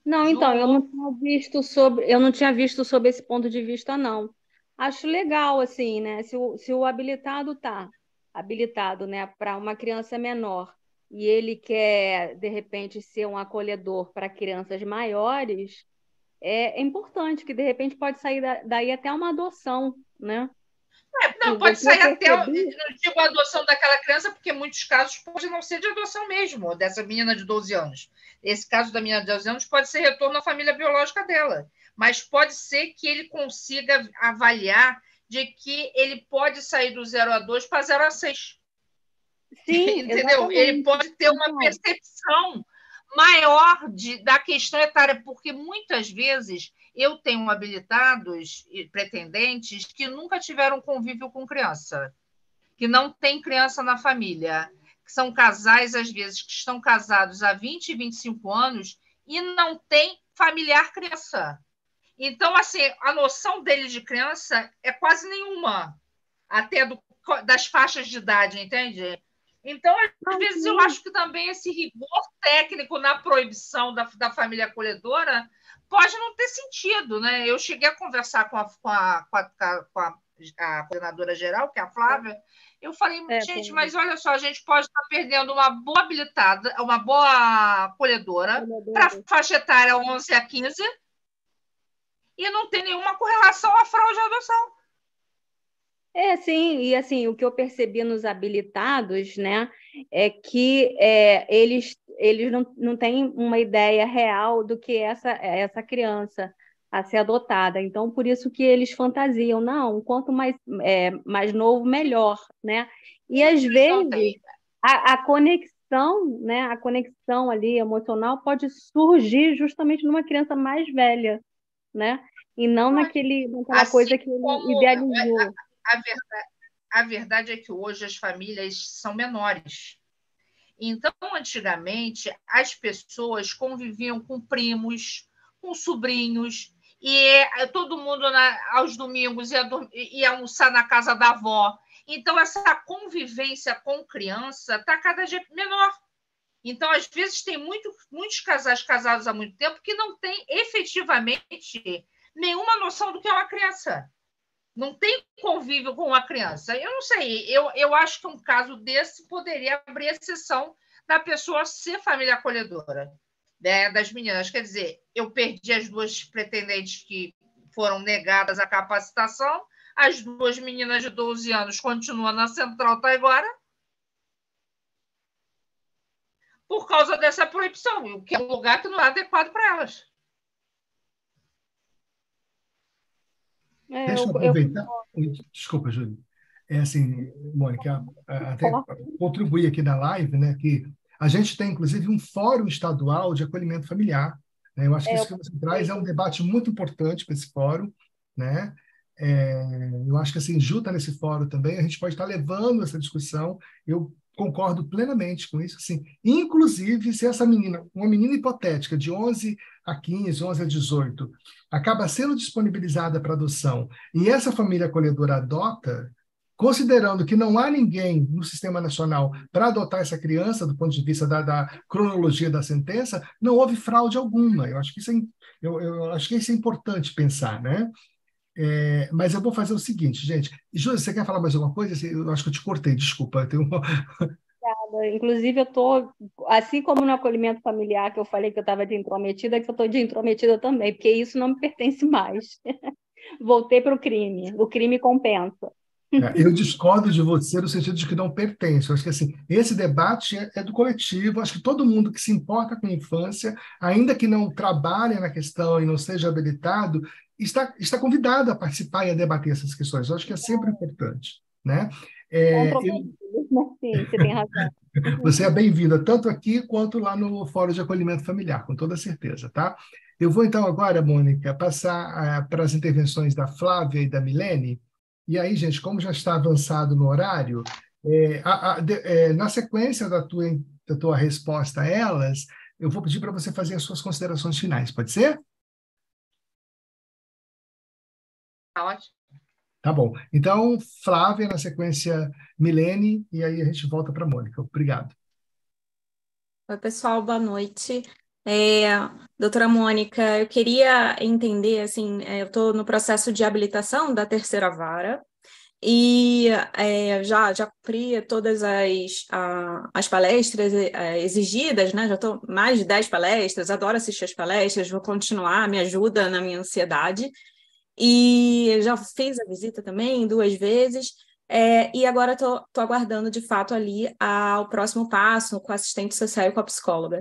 Não, então, eu não tinha visto sobre esse ponto de vista, não. Acho legal, assim, né? Se o habilitado está habilitado, né, para uma criança menor e ele quer, de repente, ser um acolhedor para crianças maiores, é importante que, de repente, pode sair daí até uma adoção, né? Não, O pode que eu sair até, não percebi, digo a adoção daquela criança, porque em muitos casos pode não ser de adoção mesmo, dessa menina de 12 anos. Esse caso da menina de 12 anos pode ser retorno à família biológica dela, mas pode ser que ele consiga avaliar de que ele pode sair do 0 a 2 para 0 a 6. sim, Entendeu? Ele exatamente. pode ter uma Então, percepção maior da questão etária, porque muitas vezes eu tenho habilitados e pretendentes que nunca tiveram convívio com criança, que não tem criança na família, que são casais, às vezes, que estão casados há 20 e 25 anos e não tem familiar criança. Então, assim, a noção dele de criança é quase nenhuma, até das faixas de idade, entende? Então, às vezes, eu acho que também esse rigor técnico na proibição da família acolhedora pode não ter sentido, né? Eu cheguei a conversar com a coordenadora geral, que é a Flávia. Eu falei, gente, mas olha só, a gente pode estar perdendo uma boa habilitada, uma boa acolhedora para a faixa etária 11 a 15 e não tem nenhuma correlação à fraude de adoção. Sim, e assim, o que eu percebi nos habilitados, né, é que eles não têm uma ideia real do que é essa criança a ser adotada. Então, por isso que eles fantasiam, não, quanto mais novo, melhor, né? E às vezes a conexão, né, a conexão ali emocional pode surgir justamente numa criança mais velha, né? E não naquela assim coisa que ele idealizou. A verdade é que hoje as famílias são menores. Então, antigamente, as pessoas conviviam com primos, com sobrinhos, e todo mundo aos domingos ia almoçar na casa da avó. Então, essa convivência com criança está cada dia menor. Então, às vezes, tem muitos casais casados há muito tempo que não têm efetivamente nenhuma noção do que é uma criança. Não tem convívio com uma criança. Eu não sei, eu acho que um caso desse poderia abrir exceção da pessoa ser família acolhedora, né, das meninas. Quer dizer, eu perdi as duas pretendentes que foram negadas a capacitação, as duas meninas de 12 anos continuam na Central Taiguara por causa dessa proibição, o que é um lugar que não é adequado para elas. Deixa eu aproveitar. Desculpa, Júlio. É assim, Mônica, até contribuir aqui na live, né, que a gente tem, inclusive, um fórum estadual de acolhimento familiar, né? Eu acho que isso que você traz é um debate muito importante para esse fórum, né? Eu acho que, assim, junto nesse fórum também, a gente pode estar levando essa discussão. Eu concordo plenamente com isso, assim. Inclusive, se essa menina, uma menina hipotética de 11 a 15, 11 a 18, acaba sendo disponibilizada para adoção e essa família acolhedora adota, considerando que não há ninguém no sistema nacional para adotar essa criança do ponto de vista da cronologia da sentença, não houve fraude alguma. Eu acho que eu acho que isso é importante pensar, né? Mas eu vou fazer o seguinte, gente. Júlia, você quer falar mais alguma coisa? Eu acho que eu te cortei, desculpa. Eu tenho Inclusive, eu estou, assim como no acolhimento familiar, que eu falei que eu estava de intrometida, que eu estou de intrometida também, porque isso não me pertence mais. Voltei para o crime compensa. Eu discordo de você no sentido de que não pertence. Eu acho que assim, esse debate é do coletivo. Acho que todo mundo que se importa com a infância, ainda que não trabalhe na questão e não seja habilitado, está convidado a participar e a debater essas questões. Eu acho que é sempre importante, né? Sim, você tem razão. Você é bem-vinda tanto aqui quanto lá no Fórum de Acolhimento Familiar, com toda certeza, tá? Eu vou então agora, Mônica, passar para as intervenções da Flávia e da Milene. E aí, gente, como já está avançado no horário, na sequência da tua resposta a elas, eu vou pedir para você fazer as suas considerações finais, pode ser? Tá ótimo. Tá bom. Então, Flávia, na sequência, Milene, e aí a gente volta para a Mônica. Obrigado. Oi, pessoal, boa noite. Doutora Mônica, eu queria entender, assim, eu estou no processo de habilitação da terceira vara e já cumpri todas as palestras exigidas, né? Já estou mais de 10 palestras, adoro assistir as palestras, vou continuar, me ajuda na minha ansiedade. E já fiz a visita também 2 vezes, e agora estou aguardando, de fato, ali o próximo passo com a assistente social e com a psicóloga.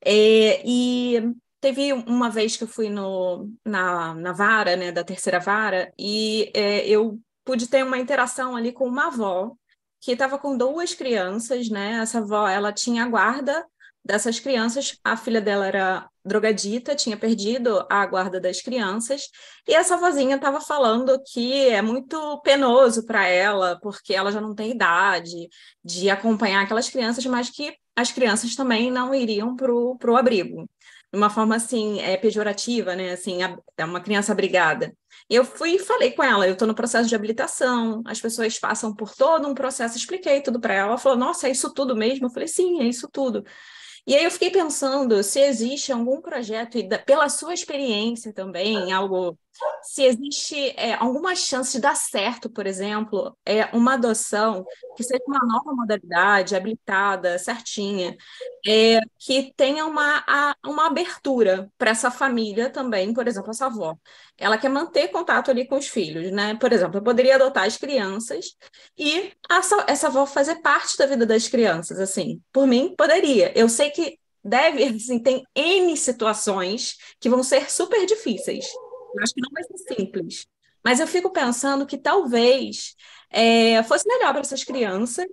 E teve uma vez que eu fui na vara, né, da terceira vara, e eu pude ter uma interação ali com uma avó que estava com 2 crianças, né? Essa avó, ela tinha a guarda dessas crianças, a filha dela era drogadita, tinha perdido a guarda das crianças, e essa vozinha estava falando que é muito penoso para ela, porque ela já não tem idade de acompanhar aquelas crianças, mas que as crianças também não iriam para o abrigo. De uma forma assim, pejorativa, né? Assim, é uma criança abrigada. E eu fui e falei com ela, eu estou no processo de habilitação, as pessoas passam por todo um processo, expliquei tudo para ela. Ela falou, nossa, é isso tudo mesmo? Eu falei, sim, é isso tudo. E aí eu fiquei pensando se existe algum projeto, e pela sua experiência também, se existe alguma chance de dar certo, por exemplo, uma adoção que seja uma nova modalidade, habilitada, certinha, que tenha uma abertura para essa família também, por exemplo, essa avó. Ela quer manter contato ali com os filhos, né? Por exemplo, eu poderia adotar as crianças e essa avó fazer parte da vida das crianças, assim. Por mim, poderia. Eu sei que assim, tem N situações que vão ser super difíceis. Eu acho que não vai ser simples. Mas eu fico pensando que talvez fosse melhor para essas crianças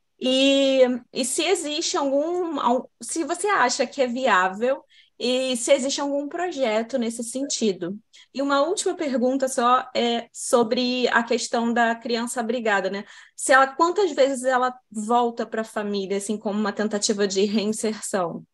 e se existe se você acha que é viável e se existe algum projeto nesse sentido. E uma última pergunta só é sobre a questão da criança abrigada, né? Quantas vezes ela volta para a família, assim, como uma tentativa de reinserção?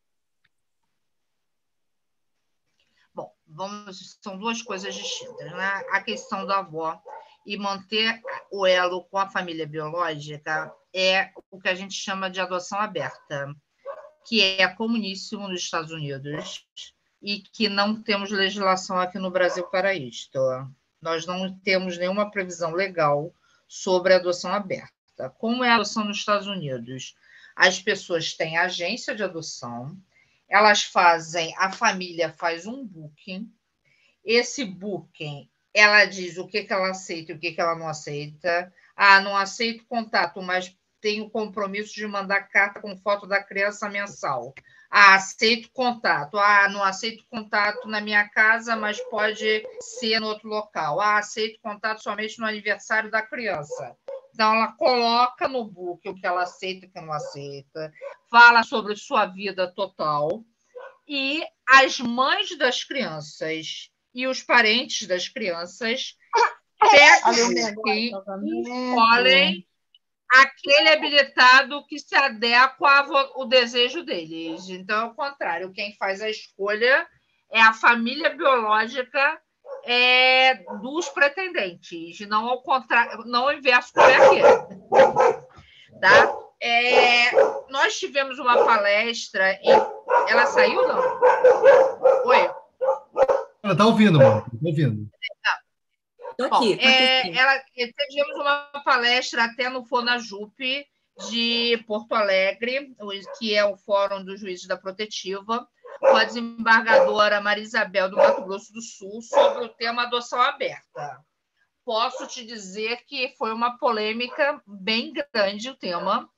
Bom, são 2 coisas distintas, né? A questão da avó e manter o elo com a família biológica é o que a gente chama de adoção aberta, que é comuníssimo nos Estados Unidos e que não temos legislação aqui no Brasil para isto. Nós não temos nenhuma previsão legal sobre a adoção aberta. Como é a adoção nos Estados Unidos? As pessoas têm agência de adoção, a família faz um booking, esse booking, ela diz o que ela aceita e o que ela não aceita. Não aceito contato, mas tenho compromisso de mandar carta com foto da criança mensal. Aceito contato. Não aceito contato na minha casa, mas pode ser no outro local. Aceito contato somente no aniversário da criança. Então, ela coloca no book o que ela aceita e o que não aceita, fala sobre sua vida total, e as mães das crianças e os parentes das crianças pegam o booking e escolhem aquele habilitado que se adequa ao desejo deles. Então, é o contrário. Quem faz a escolha é a família biológica dos pretendentes, não ao contrário, não ao inverso como é aqui. Tá? Nós tivemos uma palestra Ela saiu, não? Oi? Ela está ouvindo, mano. Está ouvindo. Estou aqui. Tivemos uma palestra até no FONAJUP de Porto Alegre, que é o Fórum dos Juízes da Protetiva, com a desembargadora Maria Isabel do Mato Grosso do Sul, sobre o tema adoção aberta. Posso te dizer que foi uma polêmica bem grande o tema.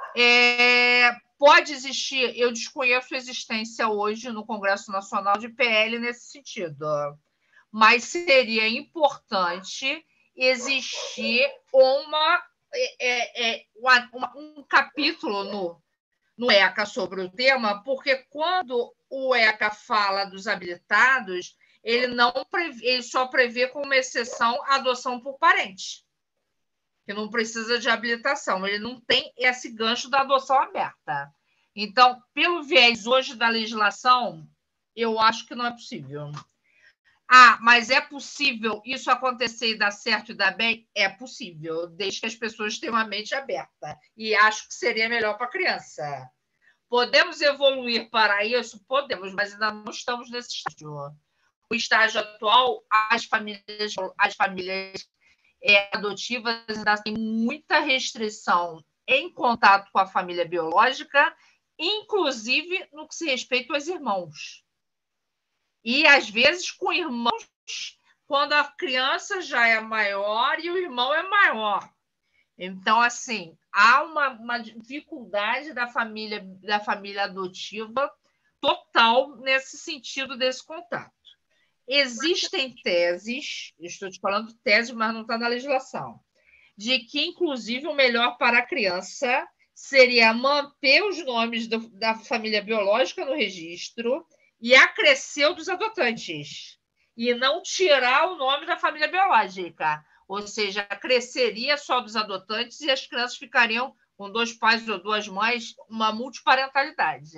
Pode existir, eu desconheço a existência hoje no Congresso Nacional de PL nesse sentido, mas seria importante existir um capítulo no ECA sobre o tema, porque quando o ECA fala dos habilitados, ele só prevê como exceção a adoção por parente, que não precisa de habilitação, ele não tem esse gancho da adoção aberta. Então, pelo viés hoje da legislação, eu acho que não é possível. Mas é possível isso acontecer e dar certo e dar bem? É possível, desde que as pessoas tenham a mente aberta. E acho que seria melhor para a criança. Podemos evoluir para isso? Podemos, mas ainda não estamos nesse estágio. O estágio atual, as famílias adotivas ainda têm muita restrição em contato com a família biológica, inclusive no que se respeita aos irmãos. E, às vezes, com irmãos, quando a criança já é maior e o irmão é maior. Então, assim, há uma dificuldade da família adotiva total nesse sentido desse contato. Existem teses, estou te falando teses, mas não está na legislação, de que, inclusive, o melhor para a criança seria manter os nomes da família biológica no registro e acrescer o dos adotantes, e não tirar o nome da família biológica. Ou seja, cresceria só dos adotantes e as crianças ficariam com 2 pais ou 2 mães, uma multiparentalidade.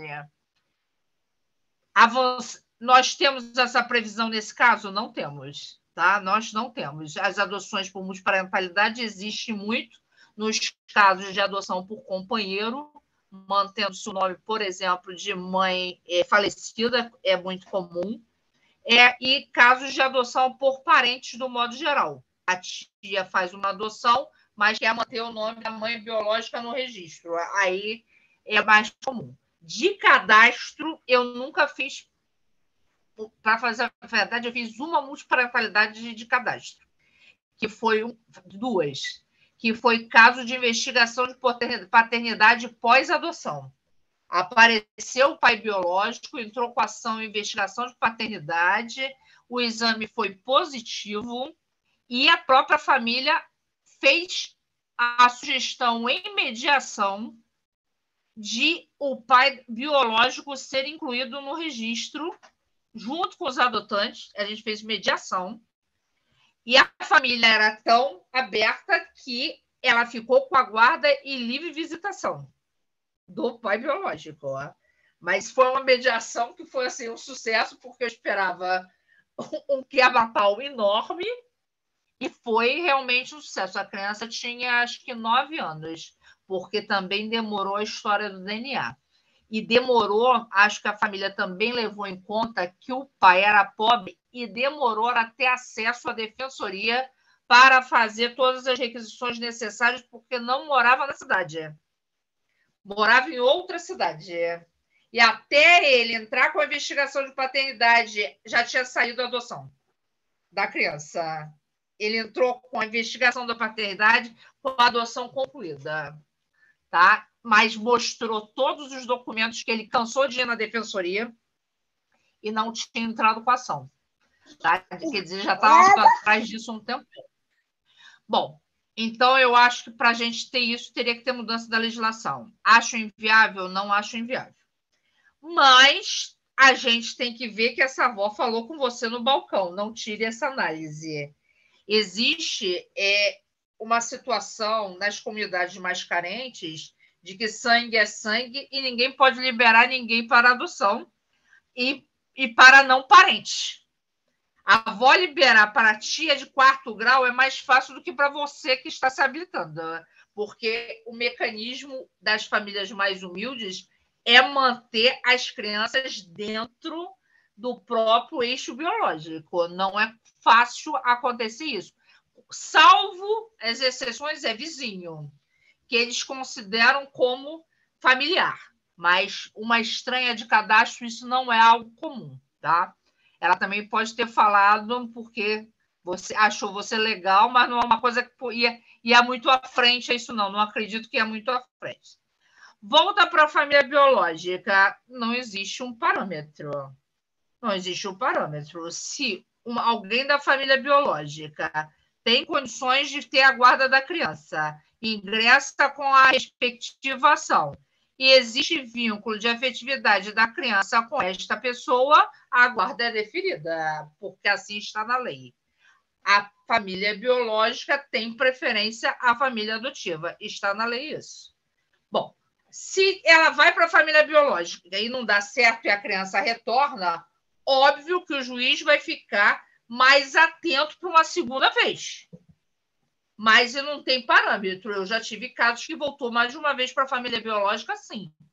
Nós temos essa previsão nesse caso? Não temos. Tá? Nós não temos. As adoções por multiparentalidade existem muito nos casos de adoção por companheiro, mantendo-se o nome, por exemplo, de mãe falecida, é muito comum, e casos de adoção por parentes, do modo geral. A tia faz uma adoção, mas quer manter o nome da mãe biológica no registro. Aí é mais comum. De cadastro, eu nunca fiz. Para fazer a verdade, eu fiz uma multiparentalidade de cadastro, que foi 2, que foi caso de investigação de paternidade pós-adoção. Apareceu o pai biológico, entrou com ação em investigação de paternidade, o exame foi positivo e a própria família fez a sugestão em mediação de o pai biológico ser incluído no registro junto com os adotantes. A gente fez mediação e a família era tão aberta que ela ficou com a guarda e livre visitação do pai biológico. Mas foi uma mediação que foi assim, um sucesso, porque eu esperava um quebra-pau enorme e foi realmente um sucesso. A criança tinha, acho que 9 anos, porque também demorou a história do DNA. E demorou, acho que a família também levou em conta que o pai era pobre e demorou a ter acesso à defensoria para fazer todas as requisições necessárias, porque não morava na cidade. Morava em outra cidade. E até ele entrar com a investigação de paternidade, já tinha saído a adoção da criança. Ele entrou com a investigação da paternidade com a adoção concluída. Tá? Mas mostrou todos os documentos que ele cansou de ir na defensoria e não tinha entrado com a ação. Tá? Quer dizer, já estava atrás disso há um tempo. Bom, então eu acho que para a gente ter isso, teria que ter mudança da legislação. Acho inviável? Não acho inviável. Mas a gente tem que ver que essa avó falou com você no balcão. Não tire essa análise. Existe uma situação nas comunidades mais carentes de que sangue é sangue e ninguém pode liberar ninguém para adoção e para não parente. A avó liberar para a tia de 4º grau é mais fácil do que para você que está se habilitando, porque o mecanismo das famílias mais humildes é manter as crianças dentro do próprio eixo biológico. Não é fácil acontecer isso. Salvo as exceções, vizinho, que eles consideram como familiar. Mas uma estranha de cadastro, isso não é algo comum, tá? Ela também pode ter falado porque você achou você legal, mas não é uma coisa que ia muito à frente, é isso não. Não acredito que ia muito à frente. Volta para a família biológica. Não existe um parâmetro. Não existe um parâmetro. Se alguém da família biológica tem condições de ter a guarda da criança, ingressa com a respectiva ação, e existe vínculo de afetividade da criança com esta pessoa, a guarda é deferida, porque assim está na lei. A família biológica tem preferência à família adotiva. Está na lei isso. Bom, se ela vai para a família biológica e não dá certo e a criança retorna, óbvio que o juiz vai ficar mais atento para uma segunda vez. Mas não tem parâmetro. Eu já tive casos que voltou mais de uma vez para a família biológica, sim.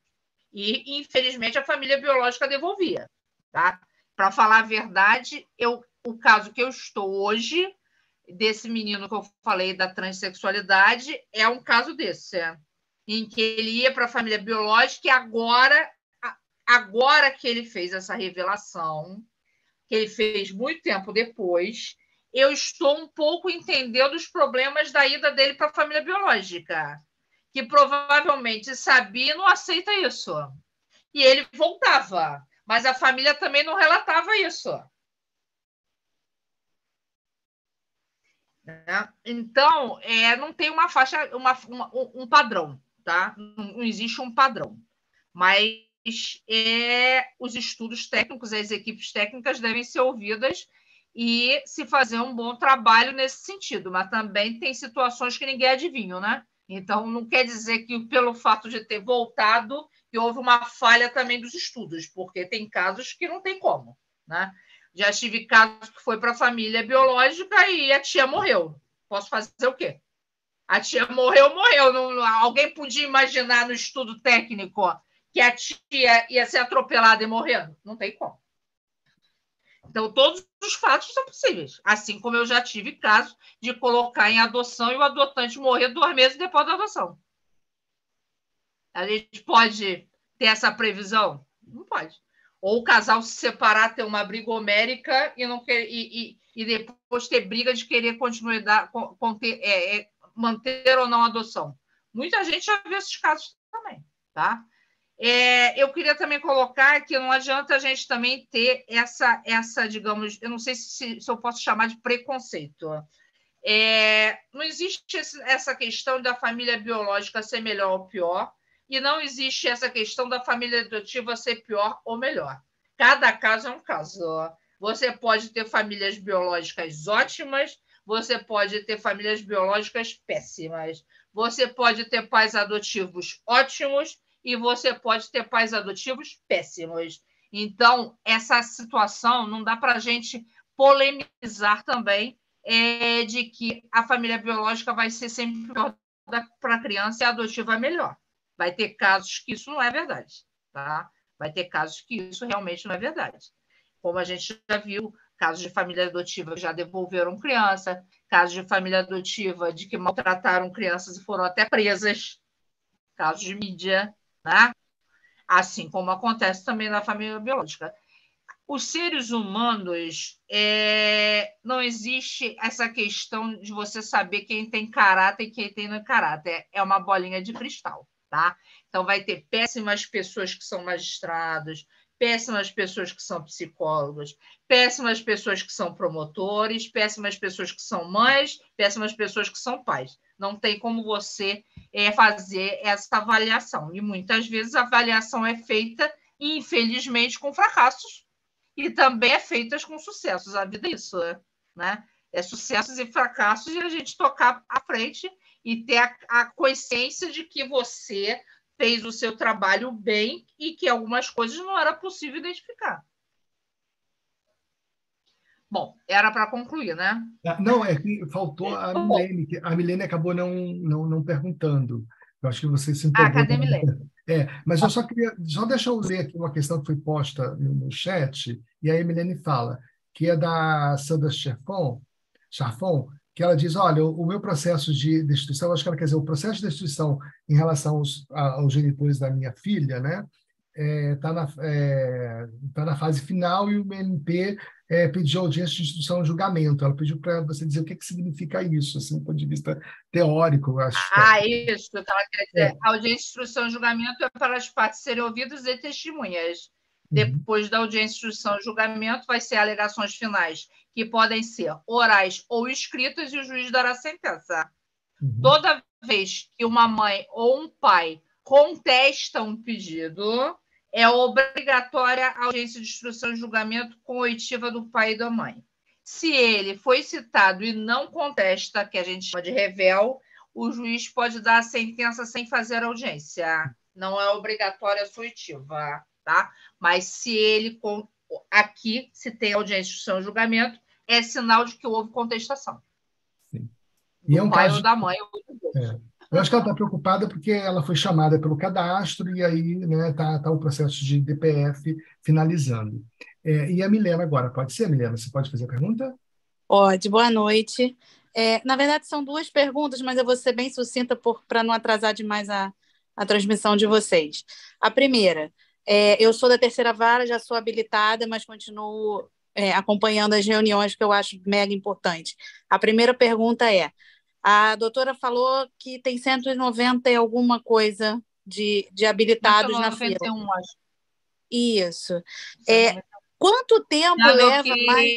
E, infelizmente, a família biológica devolvia. Tá? Para falar a verdade, o caso que eu estou hoje, desse menino que eu falei da transexualidade, é um caso desse, em que ele ia para a família biológica e agora que ele fez essa revelação, que ele fez muito tempo depois, eu estou um pouco entendendo os problemas da ida dele para a família biológica, que provavelmente sabia e não aceita isso. E ele voltava, mas a família também não relatava isso. Então, não tem uma faixa, um padrão, tá? Não existe um padrão. Mas os estudos técnicos, as equipes técnicas devem ser ouvidas e se fazer um bom trabalho nesse sentido. Mas também tem situações que ninguém adivinha, né? Então, não quer dizer que pelo fato de ter voltado que houve uma falha também dos estudos, porque tem casos que não tem como, né? Já tive casos que foi para a família biológica e a tia morreu. Posso fazer o quê? A tia morreu. Alguém podia imaginar no estudo técnico que a tia ia ser atropelada e morrer? Não tem como. Então, todos os fatos são possíveis. Assim como eu já tive caso de colocar em adoção e o adotante morrer 2 meses depois da adoção. A gente pode ter essa previsão? Não pode. Ou o casal se separar, ter uma briga homérica e depois ter briga de querer manter ou não a adoção. Muita gente já viu esses casos também. Tá? Eu queria também colocar que não adianta a gente também ter essa digamos, eu não sei se eu posso chamar de preconceito. Não existe essa questão da família biológica ser melhor ou pior, e não existe essa questão da família adotiva ser pior ou melhor. Cada caso é um caso. Você pode ter famílias biológicas ótimas, você pode ter famílias biológicas péssimas, você pode ter pais adotivos ótimos e você pode ter pais adotivos péssimos. Então, essa situação não dá para a gente polemizar também de que a família biológica vai ser sempre melhor para a criança e a adotiva é melhor. Vai ter casos que isso não é verdade. Tá? Vai ter casos que isso realmente não é verdade. Como a gente já viu, casos de família adotiva que já devolveram criança, casos de família adotiva de que maltrataram crianças e foram até presas, casos de mídia, né? Assim como acontece também na família biológica. Os seres humanos, não existe essa questão de você saber quem tem caráter e quem tem não caráter. É uma bolinha de cristal. Tá? Então, vai ter péssimas pessoas que são magistrados, péssimas pessoas que são psicólogos, péssimas pessoas que são promotores, péssimas pessoas que são mães, péssimas pessoas que são pais. Não tem como você fazer essa avaliação. E muitas vezes a avaliação é feita, infelizmente, com fracassos e também é feita com sucessos. A vida é isso, né? É sucessos e fracassos e a gente tocar à frente e ter a consciência de que você fez o seu trabalho bem e que algumas coisas não era possível identificar. Bom, era para concluir, né? Não, é que faltou a Milene, que a Milene acabou não perguntando. Eu acho que você se empolgou. Cadê a Milene? Mas eu só deixa eu ler aqui uma questão que foi posta no chat, e aí a Milene fala, que é da Sandra Charfon, que ela diz, olha, o meu processo de destituição, acho que ela quer dizer, o processo de destituição em relação aos genitores da minha filha, né, tá na fase final e o MP pediu audiência de instrução e julgamento. Ela pediu para você dizer o que significa isso, assim, do ponto de vista teórico, eu acho. Isso que ela quer dizer. A audiência de instrução e julgamento é para as partes serem ouvidas e testemunhas. Depois da audiência de instrução e julgamento, vai ser alegações finais, que podem ser orais ou escritas, e o juiz dará sentença. Toda vez que uma mãe ou um pai contesta um pedido, é obrigatória a audiência de instrução e julgamento com oitiva do pai e da mãe. Se ele foi citado e não contesta, que a gente chama de revel, o juiz pode dar a sentença sem fazer audiência. Não é obrigatória a sua oitiva, tá? Mas se ele, aqui, se tem audiência de instrução e julgamento, é sinal de que houve contestação. Sim. E do pai ou da mãe. Eu acho que ela está preocupada porque ela foi chamada pelo cadastro e aí, né, tá o processo de DPF finalizando. E a Milena agora, pode ser, Milena? Você pode fazer a pergunta? Pode, boa noite. Na verdade, são duas perguntas, mas eu vou ser bem sucinta para não atrasar demais a transmissão de vocês. A primeira, eu sou da terceira vara, já sou habilitada, mas continuo acompanhando as reuniões, que eu acho mega importante. A primeira pergunta a doutora falou que tem 190 e alguma coisa de habilitados na fila. 191, acho. Isso. Quanto tempo Dado leva que mais...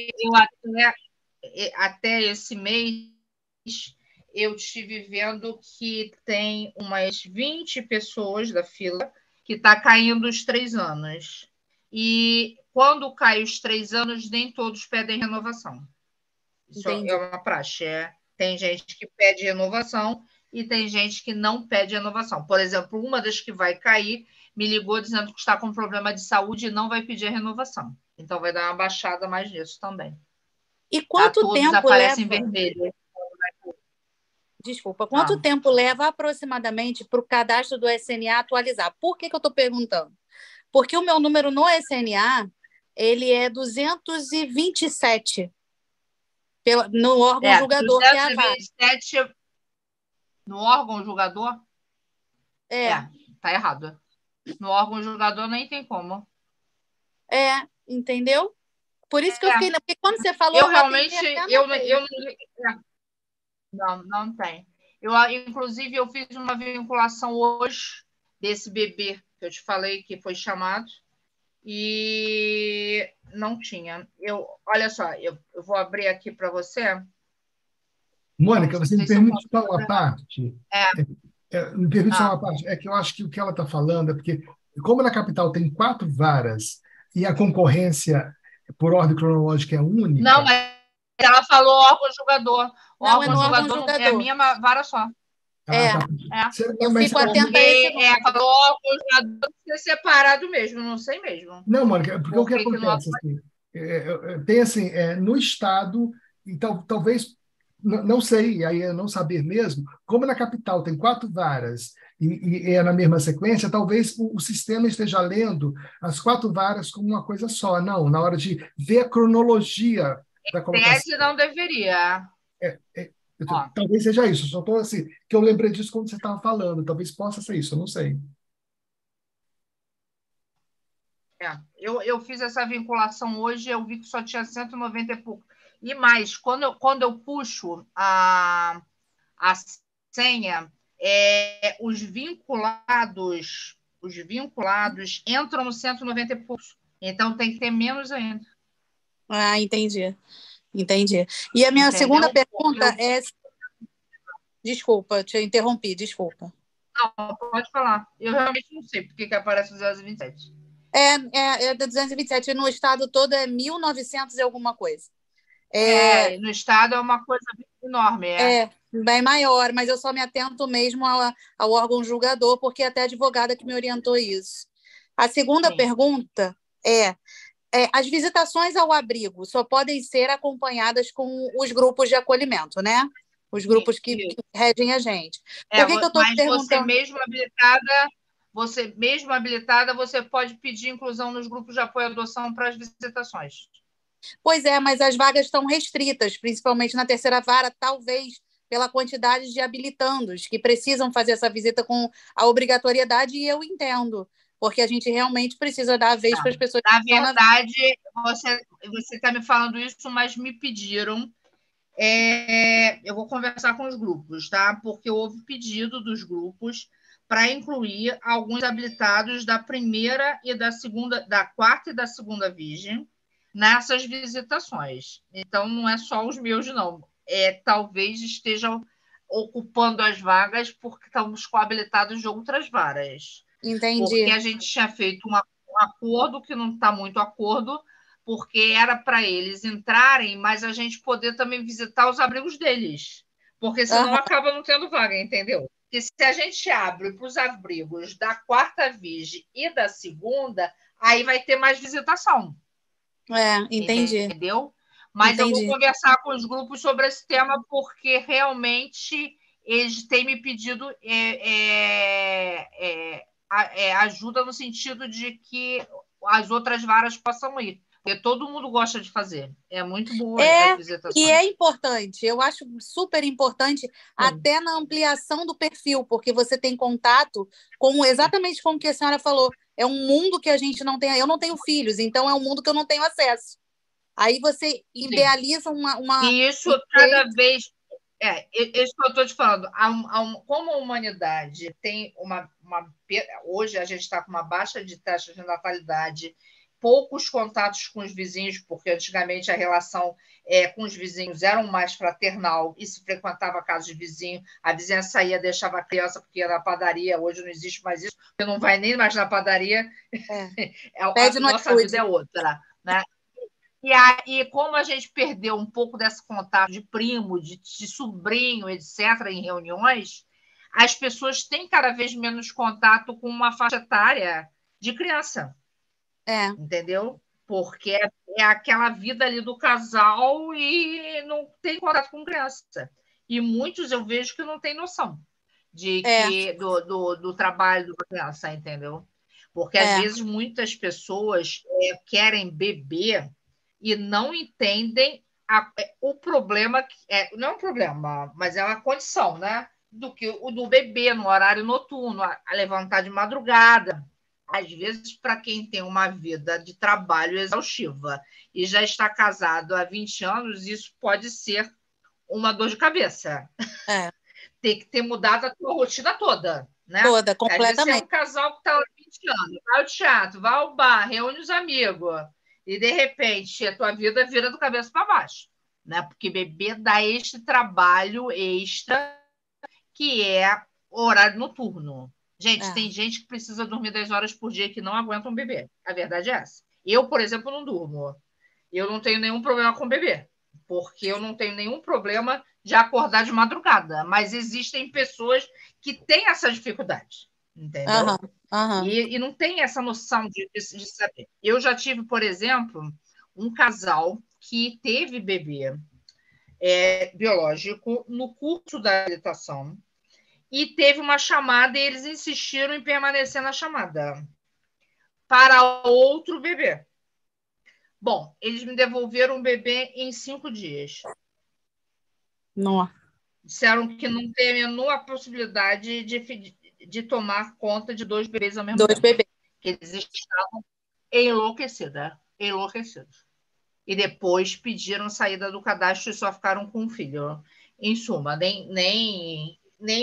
até esse mês, eu estive vendo que tem umas 20 pessoas da fila que está caindo os 3 anos. E quando cai os 3 anos, nem todos pedem renovação. Isso é uma praxe. Tem gente que pede renovação e tem gente que não pede renovação. Por exemplo, uma das que vai cair me ligou dizendo que está com problema de saúde e não vai pedir renovação. Então, vai dar uma baixada mais nisso também. E quanto todos tempo aparecem leva... vermelho. Desculpa, quanto tempo leva aproximadamente para o cadastro do SNA atualizar? Por que eu estou perguntando? Porque o meu número no SNA ele é 227 no órgão julgador. 227 no órgão julgador? Tá errado. No órgão julgador nem tem como. Entendeu? Por isso que eu fiquei... Porque quando você falou... Eu realmente... Não tem. Inclusive, eu fiz uma vinculação hoje desse bebê que eu te falei que foi chamado e não tinha. Olha só, eu vou abrir aqui para você. Mônica, você me permite só uma parte? Me permite só uma parte. É que eu acho que o que ela está falando é porque, como na capital tem 4 varas e a concorrência por ordem cronológica é única... Não, mas ela falou órgão julgador. Não, órgão julgador é a minha vara só. Eu fico atenta a esse número. Falou órgão julgador ser separado mesmo, não sei mesmo. Não, Mônica, porque o que acontece? Tem assim, no Estado, então, talvez, não sei, aí é não saber mesmo, como na capital tem 4 varas e é na mesma sequência, talvez o sistema esteja lendo as 4 varas como uma coisa só. Não, na hora de ver a cronologia da colocação. Tese não deveria. Talvez seja isso, só estou assim, que eu lembrei disso quando você estava falando, talvez possa ser isso, eu não sei. Eu fiz essa vinculação hoje, eu vi que só tinha 190 e pouco. E mais, quando eu puxo a senha, os vinculados entram no 190 e poucos. Então, tem que ter menos ainda. Entendi. E a minha segunda pergunta é... Desculpa, te interrompi, desculpa. Não, pode falar. Eu realmente não sei por que aparece 227. É 227. No estado todo é 1.900 e alguma coisa. No estado é uma coisa enorme. Bem maior, mas eu só me atento mesmo ao órgão julgador, porque até a advogada que me orientou isso. A segunda pergunta as visitações ao abrigo só podem ser acompanhadas com os grupos de acolhimento, né? Os grupos que regem a gente. Por que eu estou perguntando? Você mesmo habilitada, você pode pedir inclusão nos grupos de apoio à adoção para as visitações. Pois é, mas as vagas estão restritas, principalmente na terceira vara, talvez pela quantidade de habilitandos que precisam fazer essa visita com a obrigatoriedade, e eu entendo, porque a gente realmente precisa dar a vez para as pessoas. Na verdade, você está me falando isso, mas me pediram. Eu vou conversar com os grupos, tá? Porque houve pedido dos grupos para incluir alguns habilitados da primeira e da segunda, da quarta e da segunda vigem nessas visitações. Então, não é só os meus, não. Talvez estejam ocupando as vagas porque estamos com habilitados de outras varas. Entendi. Porque a gente tinha feito um acordo que não está muito acordo, porque era para eles entrarem, mas a gente poder também visitar os abrigos deles, porque senão acaba não tendo vaga, entendeu? Porque se a gente abre para os abrigos da quarta vigem e da segunda, aí vai ter mais visitação. Entendi. Entendeu? Mas eu vou conversar com os grupos sobre esse tema, porque realmente eles têm me pedido ajuda no sentido de que as outras varas possam ir. Porque todo mundo gosta de fazer. É muito boa as visitações. E é importante, eu acho super importante até na ampliação do perfil, porque você tem contato com exatamente como que a senhora falou. É um mundo que a gente não tem. Eu não tenho filhos, então é um mundo que eu não tenho acesso. Aí você idealiza uma... E isso cada vez... isso que eu estou te falando. Como a humanidade tem hoje a gente está com uma baixa de taxa de natalidade, poucos contatos com os vizinhos, porque antigamente a relação com os vizinhos era mais fraternal e se frequentava a casa de vizinho, a vizinha saía, deixava a criança porque ia na padaria, hoje não existe mais isso, você não vai nem mais na padaria, a nossa vida é outra, né? E como a gente perdeu um pouco desse contato de primo, de sobrinho, etc., em reuniões, as pessoas têm cada vez menos contato com uma faixa etária de criança. Entendeu? Porque é aquela vida ali do casal e não tem contato com criança. E muitos eu vejo que não têm noção do trabalho da criança, entendeu? Porque às vezes muitas pessoas querem beber e não entendem o problema, não é um problema, mas é uma condição, né? Do bebê no horário noturno, a levantar de madrugada. Às vezes, para quem tem uma vida de trabalho exaustiva e já está casado há 20 anos, isso pode ser uma dor de cabeça. Tem que ter mudado a tua rotina toda. Né? Toda, completamente. Às vezes é um casal que está há 20 anos, vai ao teatro, vai ao bar, reúne os amigos, e, de repente, a tua vida vira do cabeça para baixo. Né? Porque beber dá este trabalho extra, que é horário noturno. Gente, tem gente que precisa dormir 10 horas por dia que não aguentam beber. A verdade é essa. Eu, por exemplo, não durmo. Eu não tenho nenhum problema com beber, porque eu não tenho nenhum problema de acordar de madrugada. Mas existem pessoas que têm essa dificuldade, entendeu? E não tem essa noção de saber. Eu já tive, por exemplo, um casal que teve bebê biológico no curso da habilitação, e teve uma chamada e eles insistiram em permanecer na chamada para outro bebê. Bom, eles me devolveram o bebê em 5 dias. Nossa. Disseram que não tem a menor possibilidade de tomar conta de 2 bebês ao mesmo tempo. 2 bebês. Que eles estavam enlouquecidos. E depois pediram saída do cadastro e só ficaram com um filho. Em suma, nem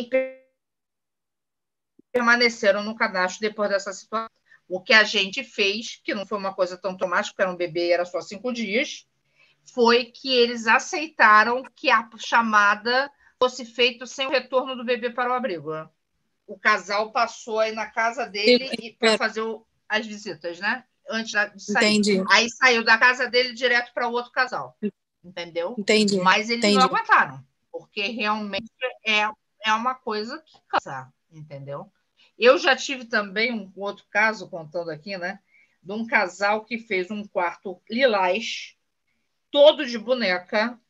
permaneceram no cadastro depois dessa situação. O que a gente fez, que não foi uma coisa tão traumática, porque era um bebê e era só 5 dias, foi que eles aceitaram que a chamada fosse feita sem o retorno do bebê para o abrigo. O casal passou aí na casa dele para fazer as visitas, né? Antes de sair. Entendi. Aí saiu da casa dele direto para o outro casal. Entendeu? Entendi. Mas eles não aguentaram, porque realmente é uma coisa que cansa, entendeu? Eu já tive também um outro caso, contando aqui, né? De um casal que fez um quarto lilás, todo de boneca,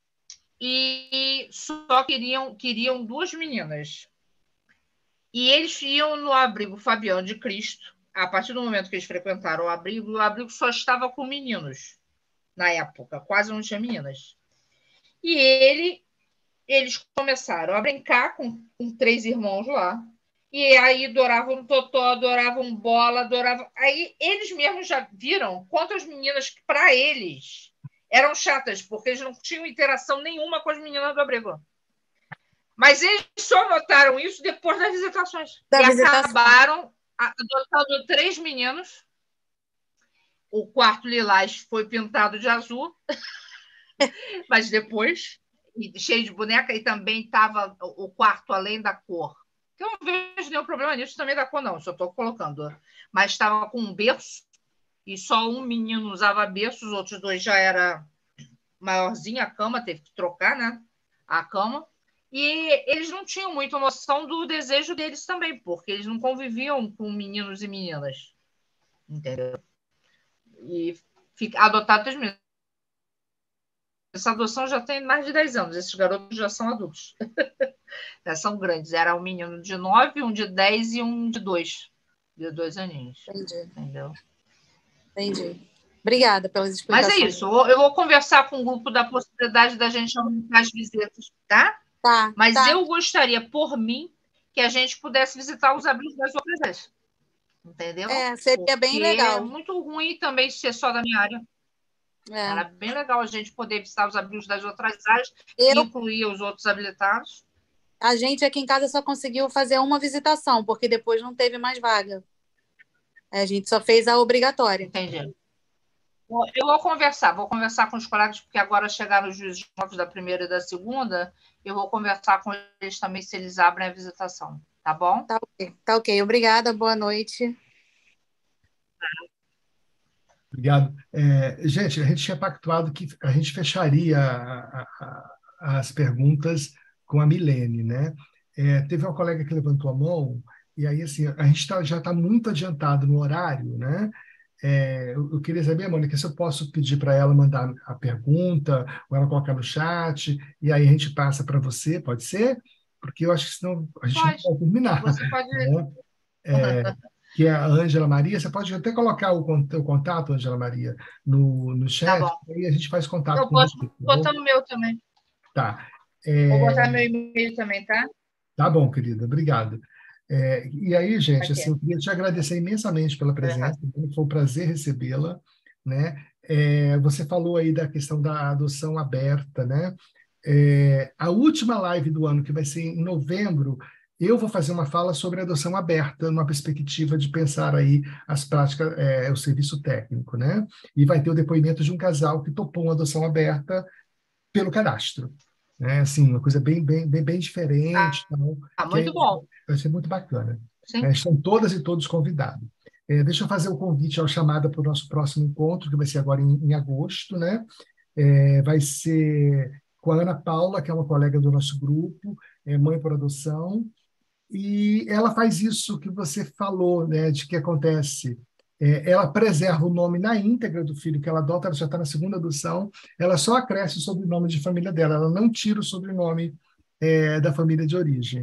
e só queriam 2 meninas. E eles iam no abrigo Fabião de Cristo. A partir do momento que eles frequentaram o abrigo só estava com meninos na época, quase não tinha meninas. E eles começaram a brincar com 3 irmãos lá. E aí adoravam totó, adoravam bola, adoravam... Aí eles mesmos já viram quantas meninas que, para eles, eram chatas, porque eles não tinham interação nenhuma com as meninas do abrigo. Mas eles só notaram isso depois das visitações. Acabaram adotando 3 meninos. O quarto lilás foi pintado de azul, mas depois, cheio de boneca, e também estava o quarto além da cor. Eu não vejo nenhum problema nisso também da cor, não, só estou colocando. Mas estava com um berço, e só um menino usava berço, os outros 2 já era maiorzinho, a cama, teve que trocar, né? A cama. E eles não tinham muita noção do desejo deles também, porque eles não conviviam com meninos e meninas. Entendeu? E adotaram 3 meninos. essa adoção já tem mais de 10 anos, esses garotos já são adultos. Já são grandes. Era um menino de 9, um de 10 e um de 2 aninhos. Entendi. Entendeu? Entendi. Obrigada pelas Mas explicações. é isso, eu vou conversar com o grupo da possibilidade da gente aumentar as visitas, tá? Tá. Mas tá. eu gostaria, por mim, que a gente pudesse visitar os abrigos das outras áreas. Entendeu? Seria bem legal. É muito ruim também ser só da minha área. Era bem legal a gente poder visitar os abrigos das outras áreas e incluir os outros habilitados. A gente aqui em casa só conseguiu fazer uma visitação, porque depois não teve mais vaga. A gente só fez a obrigatória. Entendi. Eu vou conversar com os colegas, porque agora chegaram os juízes novos da primeira e da segunda, eu vou conversar com eles também se eles abrem a visitação, tá bom? Tá ok. Obrigada, boa noite. Obrigado. Gente, a gente tinha pactuado que a gente fecharia as perguntas com a Milene, né? Teve uma colega que levantou a mão, e aí, assim, a gente já está muito adiantado no horário, né? Eu queria saber, Mônica, se eu posso pedir para ela mandar a pergunta, ou ela colocar no chat, e aí a gente passa para você, pode ser? Porque eu acho que senão a gente não vai terminar. Você pode... Né? Que é a Ângela Maria. Você pode até colocar o teu contato, Ângela Maria, no chat, tá, aí a gente faz contato eu com posso você. botar no meu também. Tá. Vou botar meu e-mail também, tá? Tá bom, querida. Obrigado. E aí, gente, assim, eu queria te agradecer imensamente pela presença. Foi um prazer recebê-la, né? Você falou aí da questão da adoção aberta, né? A última live do ano, que vai ser em novembro, eu vou fazer uma fala sobre adoção aberta, numa perspectiva de pensar aí as práticas, o serviço técnico, né? E vai ter o depoimento de um casal que topou uma adoção aberta pelo cadastro. Assim, uma coisa bem diferente. Muito bom. Vai ser muito bacana. Estão todas e todos convidados. Deixa eu fazer o convite à chamada para o nosso próximo encontro, que vai ser agora em agosto, né? Vai ser com a Ana Paula, que é uma colega do nosso grupo, mãe por adoção, e ela faz isso que você falou, né, de que acontece. Ela preserva o nome na íntegra do filho que ela adota, ela já está na segunda adoção, ela só acresce o sobrenome de família dela, ela não tira o sobrenome da família de origem.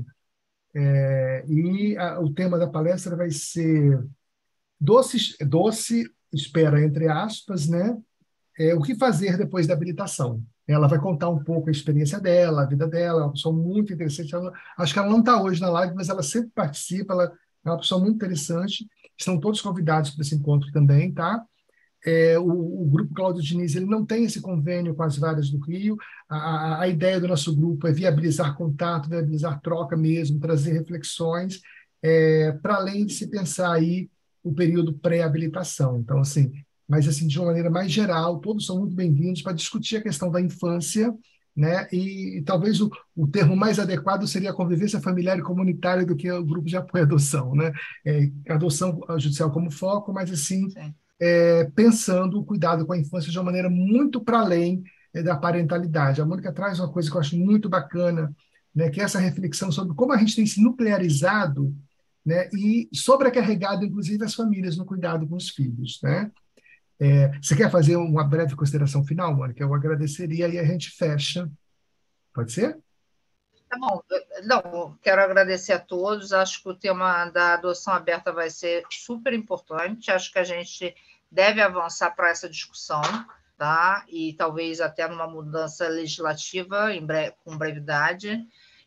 O tema da palestra vai ser doce espera, entre aspas, né? O que fazer depois da habilitação. Ela vai contar um pouco a experiência dela, a vida dela, é uma pessoa muito interessante. Acho que ela não está hoje na live, mas ela sempre participa, ela é uma pessoa muito interessante. Estão todos convidados para esse encontro também, tá? O Grupo Cláudio Diniz, ele não tem esse convênio com as varas do Rio. A ideia do nosso grupo é viabilizar contato, viabilizar troca mesmo, trazer reflexões, para além de se pensar aí o período pré-habilitação. Então, assim, mas assim, de uma maneira mais geral, todos são muito bem-vindos para discutir a questão da infância, né? E talvez o termo mais adequado seria a convivência familiar e comunitária do que o grupo de apoio à adoção, né? Adoção judicial como foco, mas assim, pensando o cuidado com a infância de uma maneira muito para além da parentalidade. A Mônica traz uma coisa que eu acho muito bacana, né? Que é essa reflexão sobre como a gente tem se nuclearizado, né? E sobrecarregado, inclusive, as famílias no cuidado com os filhos, né? Você quer fazer uma breve consideração final, Mônica? Eu agradeceria e a gente fecha. Pode ser? Tá bom. Não, quero agradecer a todos. Acho que o tema da adoção aberta vai ser super importante. Acho que a gente deve avançar para essa discussão, tá? E talvez até numa mudança legislativa com brevidade.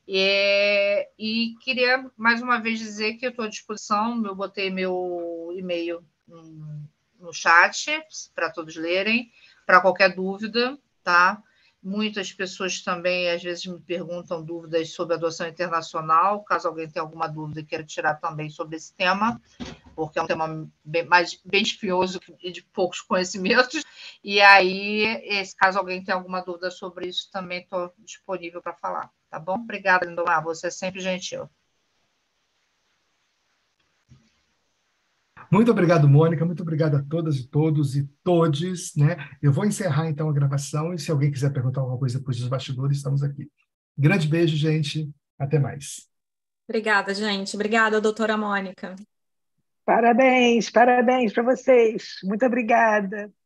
E queria, mais uma vez, dizer que eu estou à disposição. Eu botei meu e-mail no chat para todos lerem, para qualquer dúvida, tá? Muitas pessoas também, às vezes, me perguntam dúvidas sobre adoção internacional, caso alguém tenha alguma dúvida e queira tirar também sobre esse tema, porque é um tema bem espinhoso e de poucos conhecimentos, e aí, caso alguém tenha alguma dúvida sobre isso, também estou disponível para falar, tá bom? Obrigada, Lindomar, você é sempre gentil. Muito obrigado, Mônica. Muito obrigado a todas e todos e todes, né? Eu vou encerrar, então, a gravação e se alguém quiser perguntar alguma coisa depois dos bastidores, estamos aqui. Grande beijo, gente. Até mais. Obrigada, gente. Obrigada, doutora Mônica. Parabéns para vocês. Muito obrigada.